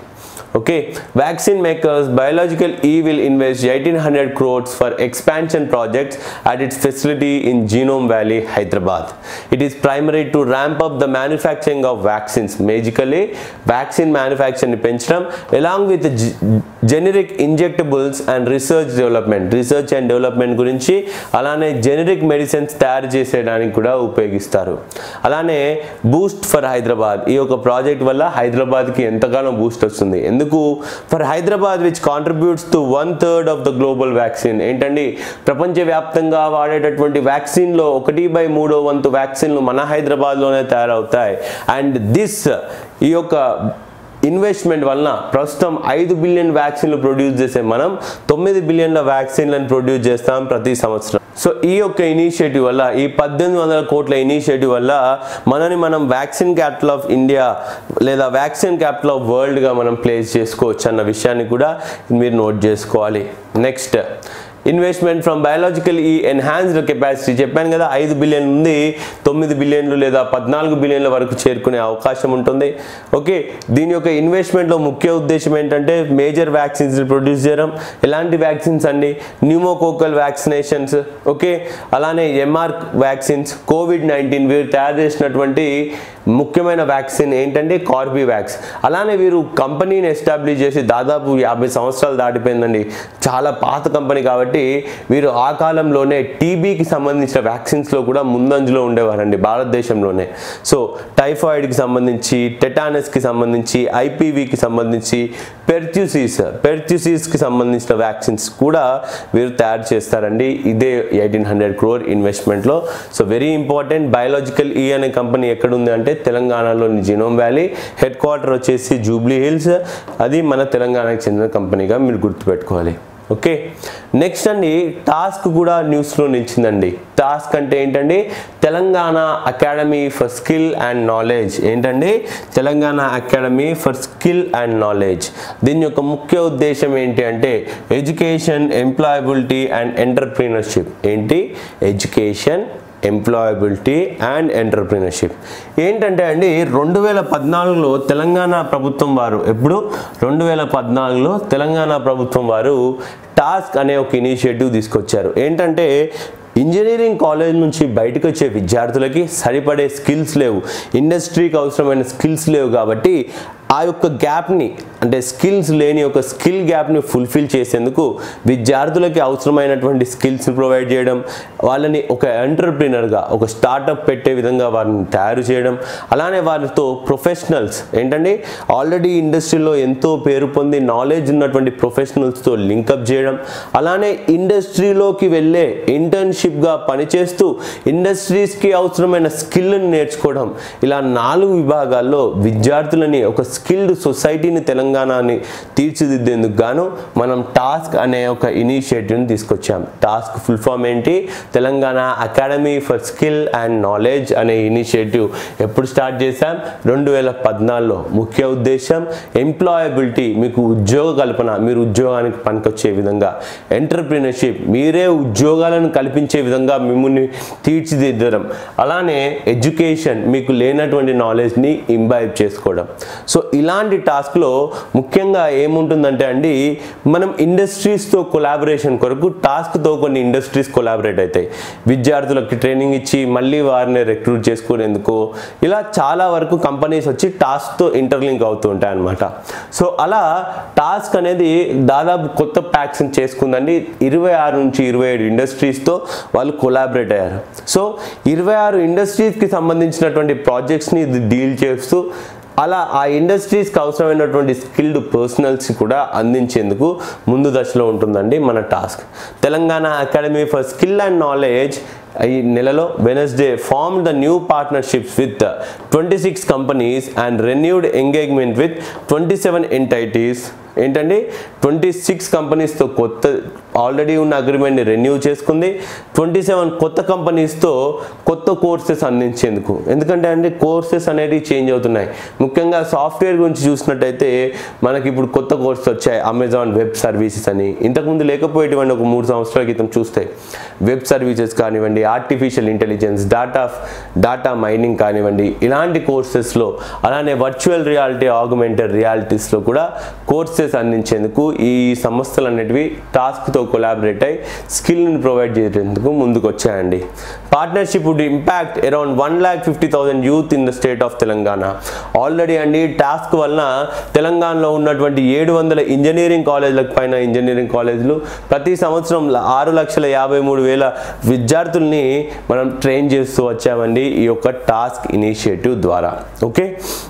Okay, vaccine makers Biological E will invest eighteen hundred crores for expansion projects at its facility in Genome Valley, Hyderabad. It is primary to ramp up the manufacturing of vaccines. Magically, vaccine manufacturing పెంచడం along with the generic injectables and research development. Research and development గురించి అలానే generic medicines తయారు చేసేయడానికి కూడా ఉపయోగిస్తారు. అలానే బూస్ట్ ఫర్ హైదరాబాద్, ఈ యొక్క ప్రాజెక్ట్ వల్ల హైదరాబాద్కి ఎంతగానో బూస్ట్ వస్తుంది. ఎందుకు? For Hyderabad which contributes to one third of the global vaccine. ఏంటండి, ప్రపంచవ్యాప్తంగా వాడేటటువంటి వ్యాక్సిన్లో ఒకటి బై మూడో వంతు వ్యాక్సిన్లు మన హైదరాబాద్లోనే తయారవుతాయి. అండ్ దిస్ ఈ యొక్క ఇన్వెస్ట్మెంట్ వలన ప్రస్తుతం ఐదు బిలియన్ వ్యాక్సిన్లు ప్రొడ్యూస్ చేసే మనం తొమ్మిది బిలియన్ల వ్యాక్సిన్లను ప్రొడ్యూస్ చేస్తాం ప్రతి సంవత్సరం. సో ఈ యొక్క ఇనిషియేటివ్ వల్ల, ఈ పద్దెనిమిది వందల కోట్ల ఇనిషియేటివ్ వల్ల మనని మనం వ్యాక్సిన్ క్యాపిటల్ ఆఫ్ ఇండియా లేదా వ్యాక్సిన్ క్యాపిటల్ ఆఫ్ వరల్డ్గా మనం ప్లేస్ చేసుకోవచ్చు అన్న విషయాన్ని కూడా మీరు నోట్ చేసుకోవాలి. Next, investment from biological E enhanced capacity. చెప్పాను కదా, ఐదు బిలియన్ ఉంది, తొమ్మిది బిలియన్లు లేదా పద్నాలుగు బిలియన్ల వరకు చేరుకునే అవకాశం ఉంటుంది. ఓకే, దీని యొక్క ఇన్వెస్ట్మెంట్లో ముఖ్య ఉద్దేశం ఏంటంటే మేజర్ వ్యాక్సిన్స్ ప్రొడ్యూస్ చేయడం. ఎలాంటి వ్యాక్సిన్స్ అండి? న్యూమోకోకల్ వ్యాక్సినేషన్స్, ఓకే, అలానే ఎంఆర్ వ్యాక్సిన్స్, కోవిడ్ నైన్టీన్ వీరు తయారు చేసినటువంటి ముఖ్యమైన వ్యాక్సిన్ ఏంటంటే కార్బీవ్యాక్స్. అలానే వీరు కంపెనీని ఎస్టాబ్లిష్ చేసి దాదాపు యాభై సంవత్సరాలు దాటిపోయిందండి, చాలా పాత కంపెనీ కాబట్టి వీరు ఆ కాలంలోనే టీబీకి సంబంధించిన వ్యాక్సిన్స్లో కూడా ముందంజలో ఉండేవారండి భారతదేశంలోనే. సో టైఫాయిడ్కి సంబంధించి, టెటానస్కి సంబంధించి, ఐపీవీకి సంబంధించి, పెర్ట్యూసిస్ పెర్ట్యూసిస్కి సంబంధించిన వ్యాక్సిన్స్ కూడా వీరు తయారు చేస్తారండి ఇదే ఎయిటీన్ హండ్రెడ్ క్రోర్ ఇన్వెస్ట్మెంట్లో. So very important. Biological E అనే కంపెనీ ఎక్కడుంది అంటే తెలంగాణలోని జీనోమ్ వ్యాలీ. హెడ్ క్వార్టర్ వచ్చేసి జూబ్లీ హిల్స్. అది మన తెలంగాణకు చెందిన కంపెనీగా మీరు గుర్తుపెట్టుకోవాలి. ఓకే, నెక్స్ట్ అండి, టాస్క్ కూడా న్యూస్లో నిలిచిందండి. టాస్క్ అంటే ఏంటండి? Telangana academy for skill and knowledge. ఏంటండి? Telangana academy for skill and knowledge. దీని యొక్క ముఖ్య ఉద్దేశం ఏంటి అంటే ఎడ్యుకేషన్, ఎంప్లాయబిలిటీ అండ్ ఎంటర్ప్రీనర్షిప్. ఏంటి? Education, employability and entrepreneurship. ఏంటంటే అండి, రెండు వేల పద్నాలుగులో తెలంగాణ ప్రభుత్వం వారు ఎప్పుడు రెండు వేల పద్నాలుగులో తెలంగాణ ప్రభుత్వం వారు టాస్క్ అనే ఒక ఇనిషియేటివ్ తీసుకొచ్చారు. ఏంటంటే ఇంజనీరింగ్ కాలేజ్ నుంచి బయటకు వచ్చే విద్యార్థులకి సరిపడే స్కిల్స్ లేవు, ఇండస్ట్రీకి అవసరమైన స్కిల్స్ లేవు. కాబట్టి ఆ యొక్క గ్యాప్ని, అంటే స్కిల్స్ లేని ఒక స్కిల్ గ్యాప్ని ఫుల్ఫిల్ చేసేందుకు విద్యార్థులకి అవసరమైనటువంటి స్కిల్స్ని ప్రొవైడ్ చేయడం, వాళ్ళని ఒక ఎంటర్ప్రీనర్గా, ఒక స్టార్టప్ పెట్టే విధంగా వారిని తయారు చేయడం, అలానే వారితో ప్రొఫెషనల్స్ ఏంటంటే ఆల్రెడీ ఇండస్ట్రీలో ఎంతో పేరు పొంది నాలెడ్జ్ ఉన్నటువంటి ప్రొఫెషనల్స్తో లింకప్ చేయడం, అలానే ఇండస్ట్రీలోకి వెళ్ళే ఇంటర్న్షిప్గా పనిచేస్తూ ఇండస్ట్రీస్కి అవసరమైన స్కిల్ని నేర్చుకోవడం. ఇలా నాలుగు విభాగాల్లో విద్యార్థులని ఒక స్కిల్డ్ సొసైటీని తెలంగాణని తీర్చిదిద్దేందుకు గాను మనం టాస్క్ అనే ఒక ఇనిషియేటివ్ని తీసుకొచ్చాం. టాస్క్ ఫుల్ ఫామ్ ఏంటి? Telangana academy for skill and knowledge అనే ఇనిషియేటివ్ ఎప్పుడు స్టార్ట్ చేశాం? రెండు వేల పద్నాలుగులో. ముఖ్య ఉద్దేశం ఎంప్లాయబిలిటీ, మీకు ఉద్యోగ కల్పన, మీరు ఉద్యోగానికి పనికొచ్చే విధంగా, ఎంటర్ప్రీనర్షిప్, మీరే ఉద్యోగాలను కల్పించే విధంగా మిమ్మల్ని తీర్చిదిద్దడం, అలానే ఎడ్యుకేషన్, మీకు లేనటువంటి నాలెడ్జ్ని ఇంబైబ్ చేసుకోవడం. సో ఇలాంటి టాస్క్లో ముఖ్యంగా ఏముంటుందంటే అండి, మనం ఇండస్ట్రీస్తో కొలాబరేషన్ కొరకు టాస్క్తో కొన్ని ఇండస్ట్రీస్ కొలాబరేట్ అవుతాయి. విద్యార్థులకు ట్రైనింగ్ ఇచ్చి మళ్ళీ వారిని రిక్రూట్ చేసుకునేందుకు ఇలా చాలా వరకు కంపెనీస్ వచ్చి టాస్క్తో ఇంటర్లింక్ అవుతూ ఉంటాయి అన్నమాట. సో అలా టాస్క్ అనేది దాదాపు కొత్త ప్యాక్స్ చేసుకుందండి. ఇరవై ఆరు నుంచి ఇరవై ఏడు ఇండస్ట్రీస్తో వాళ్ళు కొలాబరేట్ అయ్యారు. సో ఇరవై ఆరు ఇండస్ట్రీస్కి సంబంధించినటువంటి ప్రాజెక్ట్స్ని ఇది డీల్ చేస్తూ అలా ఆ ఇండస్ట్రీస్కి అవసరమైనటువంటి స్కిల్డ్ పర్సనల్స్ కూడా అందించేందుకు ముందు దశలో ఉంటుందండి మన TASK. Telangana academy for skill and knowledge ఈ నెలలో Wednesday form the new partnerships with twenty six companies and renewed engagement with twenty seven entities. ఏంటండి, ట్వంటీ సిక్స్ కంపెనీస్తో కొత్త ఆల్రెడీ ఉన్న అగ్రిమెంట్ని రెన్యూ చేసుకుంది. ట్వంటీ సెవెన్ కొత్త కంపెనీస్తో కొత్త కోర్సెస్ అందించేందుకు, ఎందుకంటే అంటే కోర్సెస్ అనేవి చేంజ్ అవుతున్నాయి. ముఖ్యంగా సాఫ్ట్వేర్ గురించి చూసినట్టయితే మనకి ఇప్పుడు కొత్త కోర్సెస్ వచ్చాయి. అమెజాన్ వెబ్ సర్వీసెస్ అని, ఇంతకుముందు లేకపోయేటువంటి ఒక మూడు సంవత్సరాల క్రితం చూస్తే వెబ్ సర్వీసెస్ కానివ్వండి, artificial intelligence, data data mining కానివ్వండి, ఇలాంటి కోర్సెస్లో, అలానే వర్చువల్ రియాలిటీ, ఆగ్మెంటెడ్ రియాలిటీస్లో కూడా కోర్సెస్ అందించేందుకు ఈ సంస్థలు అనేటివి టాస్క్తో కొలాబరేట్ అయి స్కిల్ని ప్రొవైడ్ చేసేందుకు ముందుకు వచ్చాయండి. Partnership would impact around one lakh fifty thousand youth in the state of Telangana. Already అండి టాస్క్ వలన తెలంగాణలో ఉన్నటువంటి ఏడు వందల ఇంజనీరింగ్ కాలేజీలకు పైన ఇంజనీరింగ్ కాలేజీలు ప్రతి సంవత్సరం ఆరు లక్షల యాభై మూడు వేల విద్యార్థుల్ని మనం ట్రైన్ చేస్తూ వచ్చామండి ఈ యొక్క టాస్క్ ఇనిషియేటివ్ ద్వారా. ఓకే,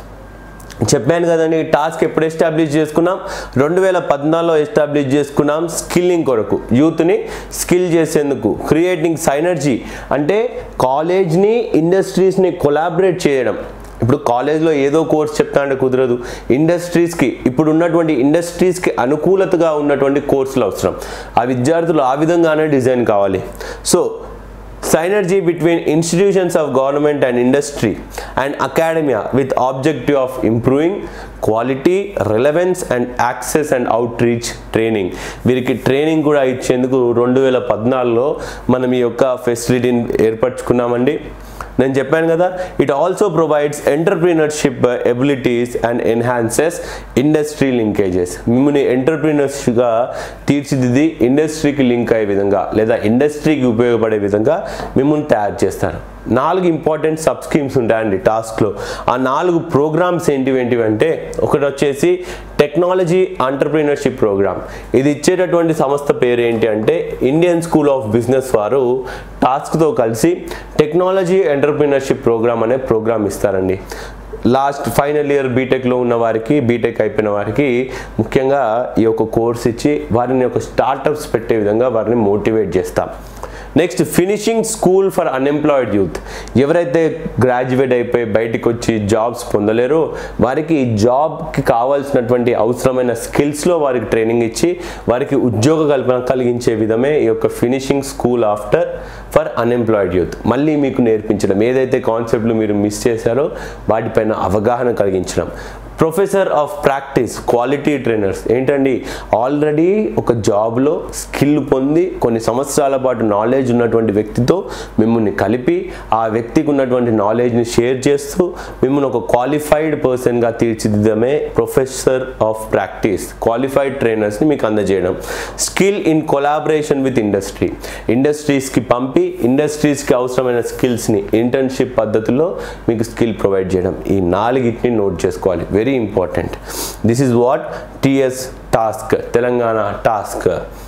చెప్పాను కదండి, టాస్క్ ఎప్పుడు ఎస్టాబ్లిష్ చేసుకున్నాం, రెండు వేల పద్నాలుగులో ఎస్టాబ్లిష్ చేసుకున్నాం. స్కిల్లింగ్ కొరకు, యూత్ని స్కిల్ చేసేందుకు, క్రియేటింగ్ సైనర్జీ అంటే కాలేజ్ని ఇండస్ట్రీస్ని కొలాబరేట్ చేయడం. ఇప్పుడు కాలేజ్లో ఏదో కోర్స్ చెప్తా అంటే కుదరదు, ఇండస్ట్రీస్కి ఇప్పుడు ఉన్నటువంటి ఇండస్ట్రీస్కి అనుకూలతగా ఉన్నటువంటి కోర్సులు అవసరం. ఆ విద్యార్థులు ఆ విధంగానే డిజైన్ కావాలి. So synergy between institutions of government and industry and academia with objective of improving quality, relevance and access and outreach training. వీరికి ట్రైనింగ్ కూడా ఇచ్చేందుకు రెండు వేల పద్నాలుగులో మనం ఈ యొక్క ఫెసిలిటీని ఏర్పరచుకున్నామండి. నేను చెప్పాను కదా, it also provides entrepreneurship abilities and enhances industry linkages. మిమ్మల్ని ఎంటర్ప్రీనర్స్గా తీర్చిదిద్ది ఇండస్ట్రీకి లింక్ అయ్యే విధంగా లేదా ఇండస్ట్రీకి ఉపయోగపడే విధంగా మిమ్మల్ని తయారు చేస్తారు. నాలుగు ఇంపార్టెంట్ సబ్ స్కీమ్స్ ఉంటాయండి టాస్క్లో. ఆ నాలుగు ప్రోగ్రామ్స్ ఏంటివి ఏంటివి అంటే, ఒకటి వచ్చేసి టెక్నాలజీ ఎంటర్ప్రీనర్షిప్ ప్రోగ్రామ్. ఇది ఇచ్చేటటువంటి సంస్థ పేరు ఏంటి అంటే ఇండియన్ స్కూల్ ఆఫ్ బిజినెస్ వారు టాస్క్తో కలిసి టెక్నాలజీ ఎంటర్ప్రీనర్షిప్ ప్రోగ్రామ్ అనే ప్రోగ్రామ్ ఇస్తారండి. లాస్ట్ ఫైనల్ ఇయర్ బీటెక్లో ఉన్న వారికి, బీటెక్ అయిపోయిన వారికి ముఖ్యంగా ఈ యొక్క కోర్స్ ఇచ్చి వారిని ఒక స్టార్టప్స్ పెట్టే విధంగా వారిని మోటివేట్ చేస్తాం. Next, finishing school for unemployed youth. ఎవరైతే గ్రాడ్యుయేట్ అయిపోయి బయటకు వచ్చి జాబ్స్ పొందలేరో వారికి జాబ్కి కావాల్సినటువంటి అవసరమైన స్కిల్స్లో వారికి ట్రైనింగ్ ఇచ్చి వారికి ఉద్యోగ కల్పన కలిగించే విధమే ఈ యొక్క finishing school after for unemployed youth. మళ్ళీ మీకు నేర్పించడం, ఏదైతే కాన్సెప్ట్లు మీరు మిస్ చేశారో వాటిపైన అవగాహన కలిగించడం. Professor of practice quality trainers ఏంటండి, ఆల్రెడీ ఒక జాబ్లో స్కిల్ పొంది కొన్ని సంవత్సరాల పాటు నాలెడ్జ్ ఉన్నటువంటి వ్యక్తితో మిమ్మల్ని కలిపి ఆ వ్యక్తికి ఉన్నటువంటి నాలెడ్జ్ని షేర్ చేస్తూ మిమ్మల్ని ఒక క్వాలిఫైడ్ పర్సన్గా తీర్చిదిద్దమే ప్రొఫెసర్ ఆఫ్ ప్రాక్టీస్ క్వాలిఫైడ్ ట్రైనర్స్ని మీకు అందజేయడం. Skill in collaboration with industry, ఇండస్ట్రీస్కి పంపి ఇండస్ట్రీస్కి అవసరమైన స్కిల్స్ని ఇంటర్న్షిప్ పద్ధతిలో మీకు స్కిల్ ప్రొవైడ్ చేయడం. ఈ నాలుగిటిని నోట్ చేసుకోవాలి, very important. This is what TS TASK, Telangana TASK.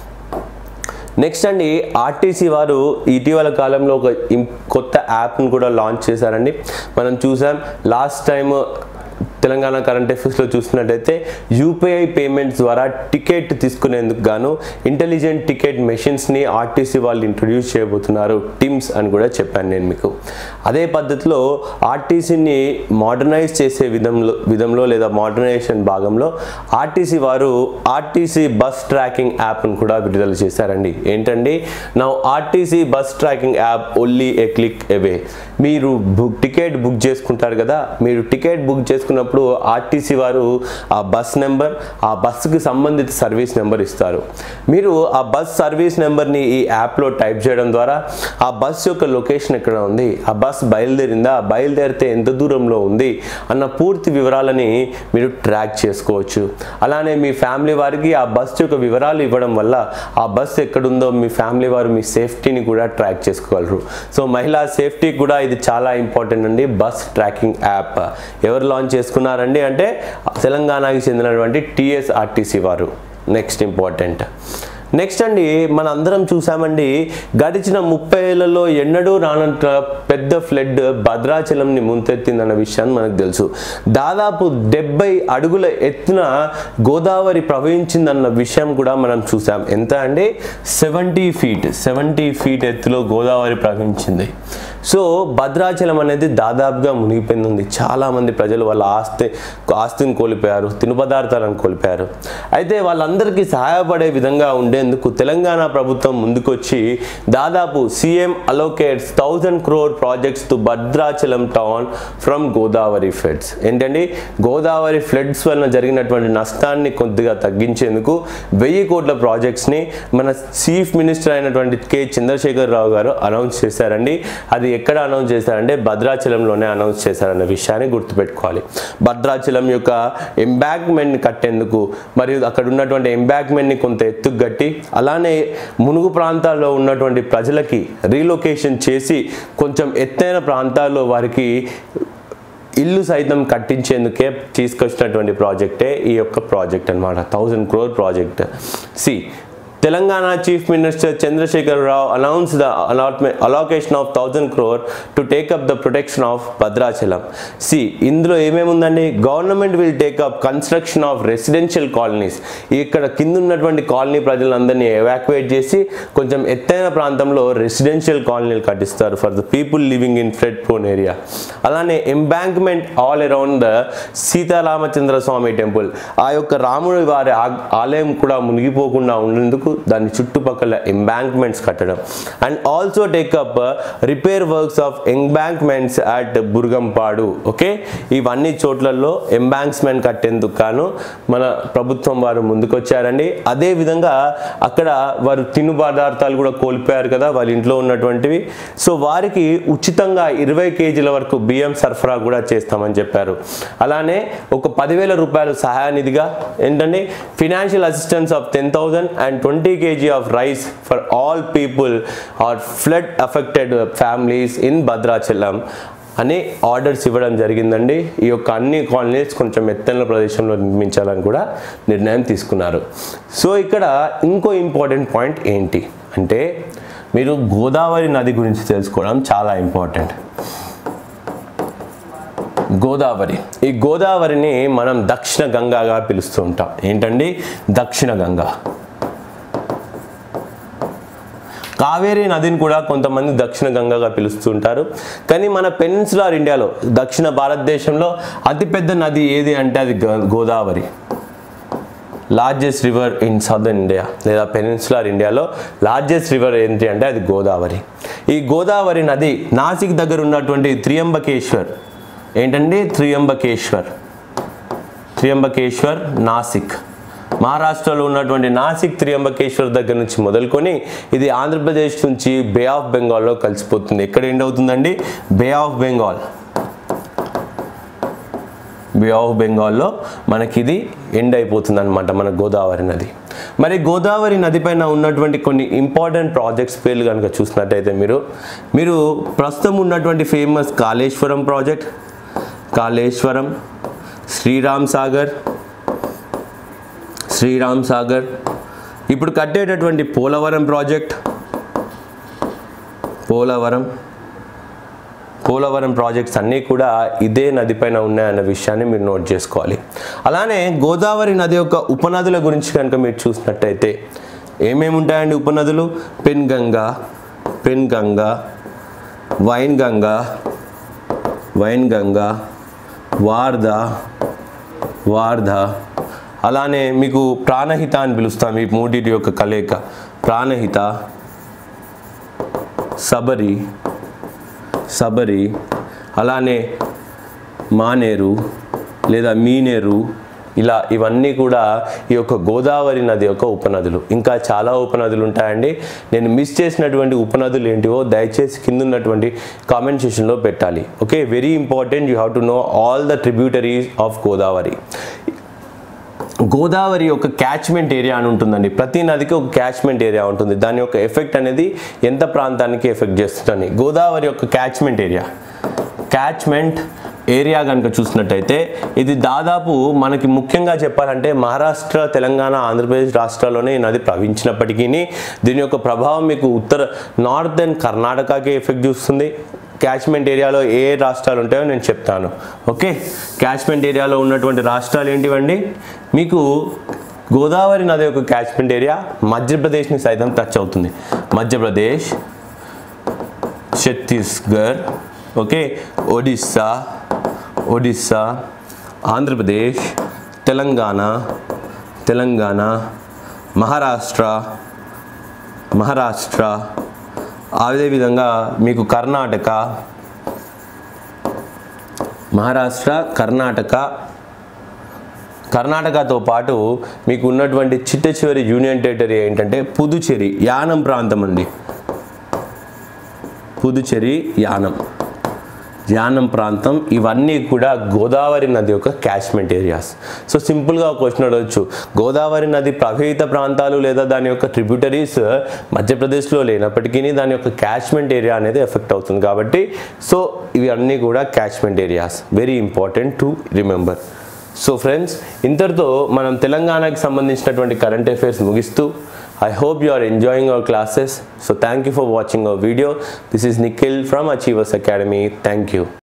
Next అండి, ఆర్టీసీ వారు ఇటీవల కాలంలో ఒక కొత్త యాప్ను కూడా లాంచ్ చేశారండి. మనం చూసాం లాస్ట్ టైం తెలంగాణ కరెంట్ అఫైర్స్లో చూసినట్టయితే యూపీఐ పేమెంట్స్ ద్వారా టికెట్ తీసుకునేందుకు గాను ఇంటెలిజెంట్ టికెట్ మెషిన్స్ని ఆర్టీసీ వాళ్ళు ఇంట్రొడ్యూస్ చేయబోతున్నారు, టిమ్స్ అని కూడా చెప్పాను నేను మీకు. అదే పద్ధతిలో ఆర్టీసీని మోడర్నైజ్ చేసే విధంలో విధంలో లేదా మోడర్నైజేషన్ భాగంలో ఆర్టీసీ వారు ఆర్టీసీ బస్ ట్రాకింగ్ యాప్ను కూడా విడుదల చేశారండి. ఏంటండి, నా RTC bus tracking app only a click away. మీరు బుక్ టికెట్ బుక్ చేసుకుంటారు కదా, మీరు టికెట్ బుక్ చేసుకున్నప్పుడు ఆర్టీసీ వారు ఆ బస్ నెంబర్, ఆ బస్సుకి సంబంధిత సర్వీస్ నెంబర్ ఇస్తారు. మీరు ఆ బస్ సర్వీస్ నెంబర్ని ఈ యాప్లో టైప్ చేయడం ద్వారా ఆ బస్ యొక్క లొకేషన్ ఎక్కడ ఉంది, ఆ బస్ బయలుదేరిందా, బయలుదేరితే ఎంత దూరంలో ఉంది అన్న పూర్తి వివరాలని మీరు ట్రాక్ చేసుకోవచ్చు. అలానే మీ ఫ్యామిలీ వారికి ఆ బస్ యొక్క వివరాలు ఇవ్వడం వల్ల ఆ బస్ ఎక్కడుందో మీ ఫ్యామిలీ వారు మీ సేఫ్టీని కూడా ట్రాక్ చేసుకోగలరు. సో మహిళా సేఫ్టీకి కూడా ఇది చాలా ఇంపార్టెంట్ అండి. బస్ ట్రాకింగ్ యాప్ ఎవరు లాంచ్ చేసుకున్నారండి అంటే తెలంగాణకి చెందినటువంటి టీఎస్ఆర్టీసీ వారు. Next important. నెక్స్ట్ అండి, మన అందరం చూసామండి గడిచిన ముప్పై ఏళ్లలో ఎన్నడూ రానంత పెద్ద ఫ్లడ్ భద్రాచలంని ముంచెత్తిందన్న విషయాన్ని మనకు తెలుసు. దాదాపు డెబ్బై అడుగుల ఎత్తున గోదావరి ప్రవహించిందన్న విషయం కూడా మనం చూసాం. ఎంత అండి, సెవెంటీ ఫీట్ సెవెంటీ ఫీట్ ఎత్తులో గోదావరి ప్రవహించింది. సో భద్రాచలం అనేది దాదాపుగా మునిగిపోయింది. చాలామంది ప్రజలు వాళ్ళ ఆస్తి ఆస్తిని కోల్పోయారు, తిను పదార్థాలను కోల్పోయారు. అయితే వాళ్ళందరికీ సహాయపడే విధంగా ఉండే చేసేందుకు తెలంగాణ ప్రభుత్వం ముందుకొచ్చి దాదాపు CM allocates thousand crore projects to Bhadrachalam town from Godavari floods. ఏంటండి, గోదావరి ఫ్లడ్స్ వలన జరిగినటువంటి నష్టాన్ని కొద్దిగా తగ్గించేందుకు వెయ్యి కోట్ల ప్రాజెక్ట్స్ని మన చీఫ్ మినిస్టర్ అయినటువంటి కె చంద్రశేఖర్ రావు గారు అనౌన్స్ చేశారండి. అది ఎక్కడ అనౌన్స్ చేశారంటే భద్రాచలంలోనే అనౌన్స్ చేశారన్న విషయాన్ని గుర్తుపెట్టుకోవాలి. భద్రాచలం యొక్క ఎంబాంక్మెంట్ని కట్టేందుకు మరియు అక్కడ ఉన్నటువంటి ఎంబాంక్మెంట్ని కొంత ఎత్తుకు కట్టి అలానే మునుగు ప్రాంతాల్లో ఉన్నటువంటి ప్రజలకి రీలొకేషన్ చేసి కొంచెం ఎత్తైన ప్రాంతాల్లో వారికి ఇల్లు సైతం కట్టించేందుకే తీసుకొచ్చినటువంటి ప్రాజెక్టే ఈ యొక్క ప్రాజెక్ట్ అన్నమాట, thousand crore project. See Telangana Chief Minister Chandrasekhar Rao announced the allotment, allocation of one thousand crore to take up the protection of Bhadrachalam. See, ఇందులో ఏమేమి ఉందండి, government will take up construction of residential colonies. ఇక్కడ కింద ఉన్నటువంటి కాలనీ ప్రజలందరినీ ఎవాక్యుయేట్ చేసి కొంచెం ఎత్తైన ప్రాంతంలో రెసిడెన్షియల్ కాలనీలు కట్టిస్తారు for the people living in flood prone area. అలానే embankment all around the Sitaramachandra Swamy temple, ఆ యొక్క రాముడి వారి ఆలయం కూడా మునిగిపోకుండా ఉండేందుకు దాని చుట్టుపక్కల ఎంబాంక్మెంట్స్ కట్టడం. And also take up repair works of embankments at Burgampadu. Okay, ఇవన్నీ చోట్లలో ఎంబాంక్మెంట్ కట్టేందుకు గాను మన ప్రభుత్వం వారు ముందుకొచ్చారండి. అదేవిధంగా అక్కడ వారు తిను పదార్థాలు కూడా కోల్పోయారు కదా వాళ్ళ ఇంట్లో ఉన్నటువంటివి. సో వారికి ఉచితంగా ఇరవై కేజీల వరకు బియ్యం సరఫరా కూడా చేస్తామని చెప్పారు. అలానే ఒక పదివేల రూపాయలు సహాయనిధిగా ఏంటంటే financial assistance of ten thousand and twenty KG of rice for all people are flood affected families in Bhadrachalam అని ఆర్డర్స్ ఇవ్వడం జరిగిందండి. ఈ యొక్క అన్ని కాలనీస్ కొంచెం ఎత్తైన ప్రదేశంలో నిర్మించాలని కూడా నిర్ణయం తీసుకున్నారు. సో ఇక్కడ ఇంకో ఇంపార్టెంట్ పాయింట్ ఏంటి అంటే మీరు గోదావరి నది గురించి తెలుసుకోవడం చాలా ఇంపార్టెంట్. గోదావరి, ఈ గోదావరిని మనం దక్షిణ గంగాగా పిలుస్తూ ఉంటాం. ఏంటండి, దక్షిణ గంగా. కావేరీ నదిని కూడా కొంతమంది దక్షిణ గంగగా పిలుస్తుంటారు. కానీ మన పెనిన్సులార్ ఇండియాలో దక్షిణ భారతదేశంలో అతిపెద్ద నది ఏది అంటే అది Godavari. Largest river in southern India లేదా పెనిన్సులార్ ఇండియాలో లార్జెస్ట్ రివర్ ఏంటి అంటే అది గోదావరి. ఈ గోదావరి నది నాసిక్ దగ్గర ఉన్నటువంటి త్రియంబకేశ్వర్, ఏంటండి త్రియంబకేశ్వర్, త్రియంబకేశ్వర్ నాసిక్, మహారాష్ట్రలో ఉన్నటువంటి నాసిక్ త్రియంబకేశ్వర్ దగ్గర నుంచి మొదలుకొని ఇది ఆంధ్రప్రదేశ్ నుంచి బే ఆఫ్ బెంగాల్లో కలిసిపోతుంది. ఎక్కడ ఎండ్ అవుతుందండి, Bay of Bengal. Bay of బెంగాల్లో మనకి ఇది ఎండ్ అయిపోతుంది అనమాట మన గోదావరి నది. మరి గోదావరి నది పైన ఉన్నటువంటి కొన్ని ఇంపార్టెంట్ ప్రాజెక్ట్స్ పేర్లు కనుక చూసినట్టయితే మీరు మీరు ప్రస్తుతం ఉన్నటువంటి ఫేమస్ కాళేశ్వరం ప్రాజెక్ట్, కాళేశ్వరం, శ్రీరామ్ సాగర్, శ్రీరామ్ సాగర్, ఇప్పుడు కట్టేటటువంటి పోలవరం ప్రాజెక్ట్, పోలవరం పోలవరం ప్రాజెక్ట్స్ అన్నీ కూడా ఇదే నది పైన ఉన్నాయన్న విషయాన్ని మీరు నోట్ చేసుకోవాలి. అలానే గోదావరి నది యొక్క ఉపనదుల గురించి కనుక మీరు చూసినట్టయితే ఏమేమి ఉంటాయండి ఉపనదులు, Penganga, Penganga, Wainganga, Wainganga, Wardha, Wardha, అలానే మీకు ప్రాణహిత అని పిలుస్తాం ఈ మూడింటి యొక్క కలయిక, ప్రాణహిత, సబరి, సబరి, అలానే మానేరు లేదా మీనేరు, ఇలా ఇవన్నీ కూడా ఈ యొక్క గోదావరి నది యొక్క ఉపనదులు. ఇంకా చాలా ఉపనదులు ఉంటాయండి. నేను మిస్ చేసినటువంటి ఉపనదులు ఏంటివో దయచేసి కింద ఉన్నటువంటి కామెంట్ సెక్షన్లో పెట్టాలి. Okay, very important, you have to know all the tributaries of Godavari. Godavari యొక్క క్యాచ్మెంట్ ఏరియా అని ఉంటుందండి. ప్రతి నదికి ఒక క్యాచ్మెంట్ ఏరియా ఉంటుంది. దాని యొక్క ఎఫెక్ట్ అనేది ఎంత ప్రాంతానికి ఎఫెక్ట్ చేస్తుంది. గోదావరి యొక్క క్యాచ్మెంట్ ఏరియా, క్యాచ్మెంట్ ఏరియా కనుక చూసినట్టయితే ఇది దాదాపు మనకి ముఖ్యంగా చెప్పాలంటే మహారాష్ట్ర, తెలంగాణ, ఆంధ్రప్రదేశ్ రాష్ట్రాల్లోనే ఈ నది ప్రవహించినప్పటికీ దీని యొక్క ప్రభావం మీకు ఉత్తర నార్త్ అండ్ కర్ణాటకకి ఎఫెక్ట్ చూస్తుంది. క్యాచ్మెంట్ ఏరియాలో ఏ రాష్ట్రాలు ఉంటాయో నేను చెప్తాను. ఓకే, క్యాచ్మెంట్ ఏరియాలో ఉన్నటువంటి రాష్ట్రాలు ఏంటివండి, మీకు గోదావరి నది యొక్క క్యాచ్మెంట్ ఏరియా మధ్యప్రదేశ్ని సైతం టచ్ అవుతుంది. మధ్యప్రదేశ్, ఛత్తీస్గఢ్, ఓకే, ఒడిస్సా, ఒడిస్సా, ఆంధ్రప్రదేశ్, తెలంగాణ, తెలంగాణ, మహారాష్ట్ర, మహారాష్ట్ర, అదేవిధంగా మీకు కర్ణాటక, మహారాష్ట్ర, కర్ణాటక, కర్ణాటకతో పాటు మీకు ఉన్నటువంటి చిట్ట చివరి యూనియన్ టెరిటరీ ఏంటంటే పుదుచ్చేరి, యానం ప్రాంతం అండి. పుదుచ్చేరి, యానం యానం ప్రాంతం, ఇవన్నీ కూడా గోదావరి నది యొక్క క్యాచ్మెంట్ ఏరియాస్. సో సింపుల్గా ఒక క్వశ్చన్ అడగచ్చు, గోదావరి నది ప్రభావిత ప్రాంతాలు లేదా దాని యొక్క ట్రిబ్యూటరీస్ మధ్యప్రదేశ్లో లేనప్పటికీ దాని యొక్క క్యాచ్మెంట్ ఏరియా అనేది ఎఫెక్ట్ అవుతుంది కాబట్టి సో ఇవి అన్నీ కూడా catchment areas, very important to remember. So friends, ఇంతటితో మనం తెలంగాణకి సంబంధించినటువంటి కరెంట్ అఫైర్స్ ముగిస్తూ I hope you are enjoying our classes. So thank you for watching our video. This is Nikhil from Achievers Academy. Thank you.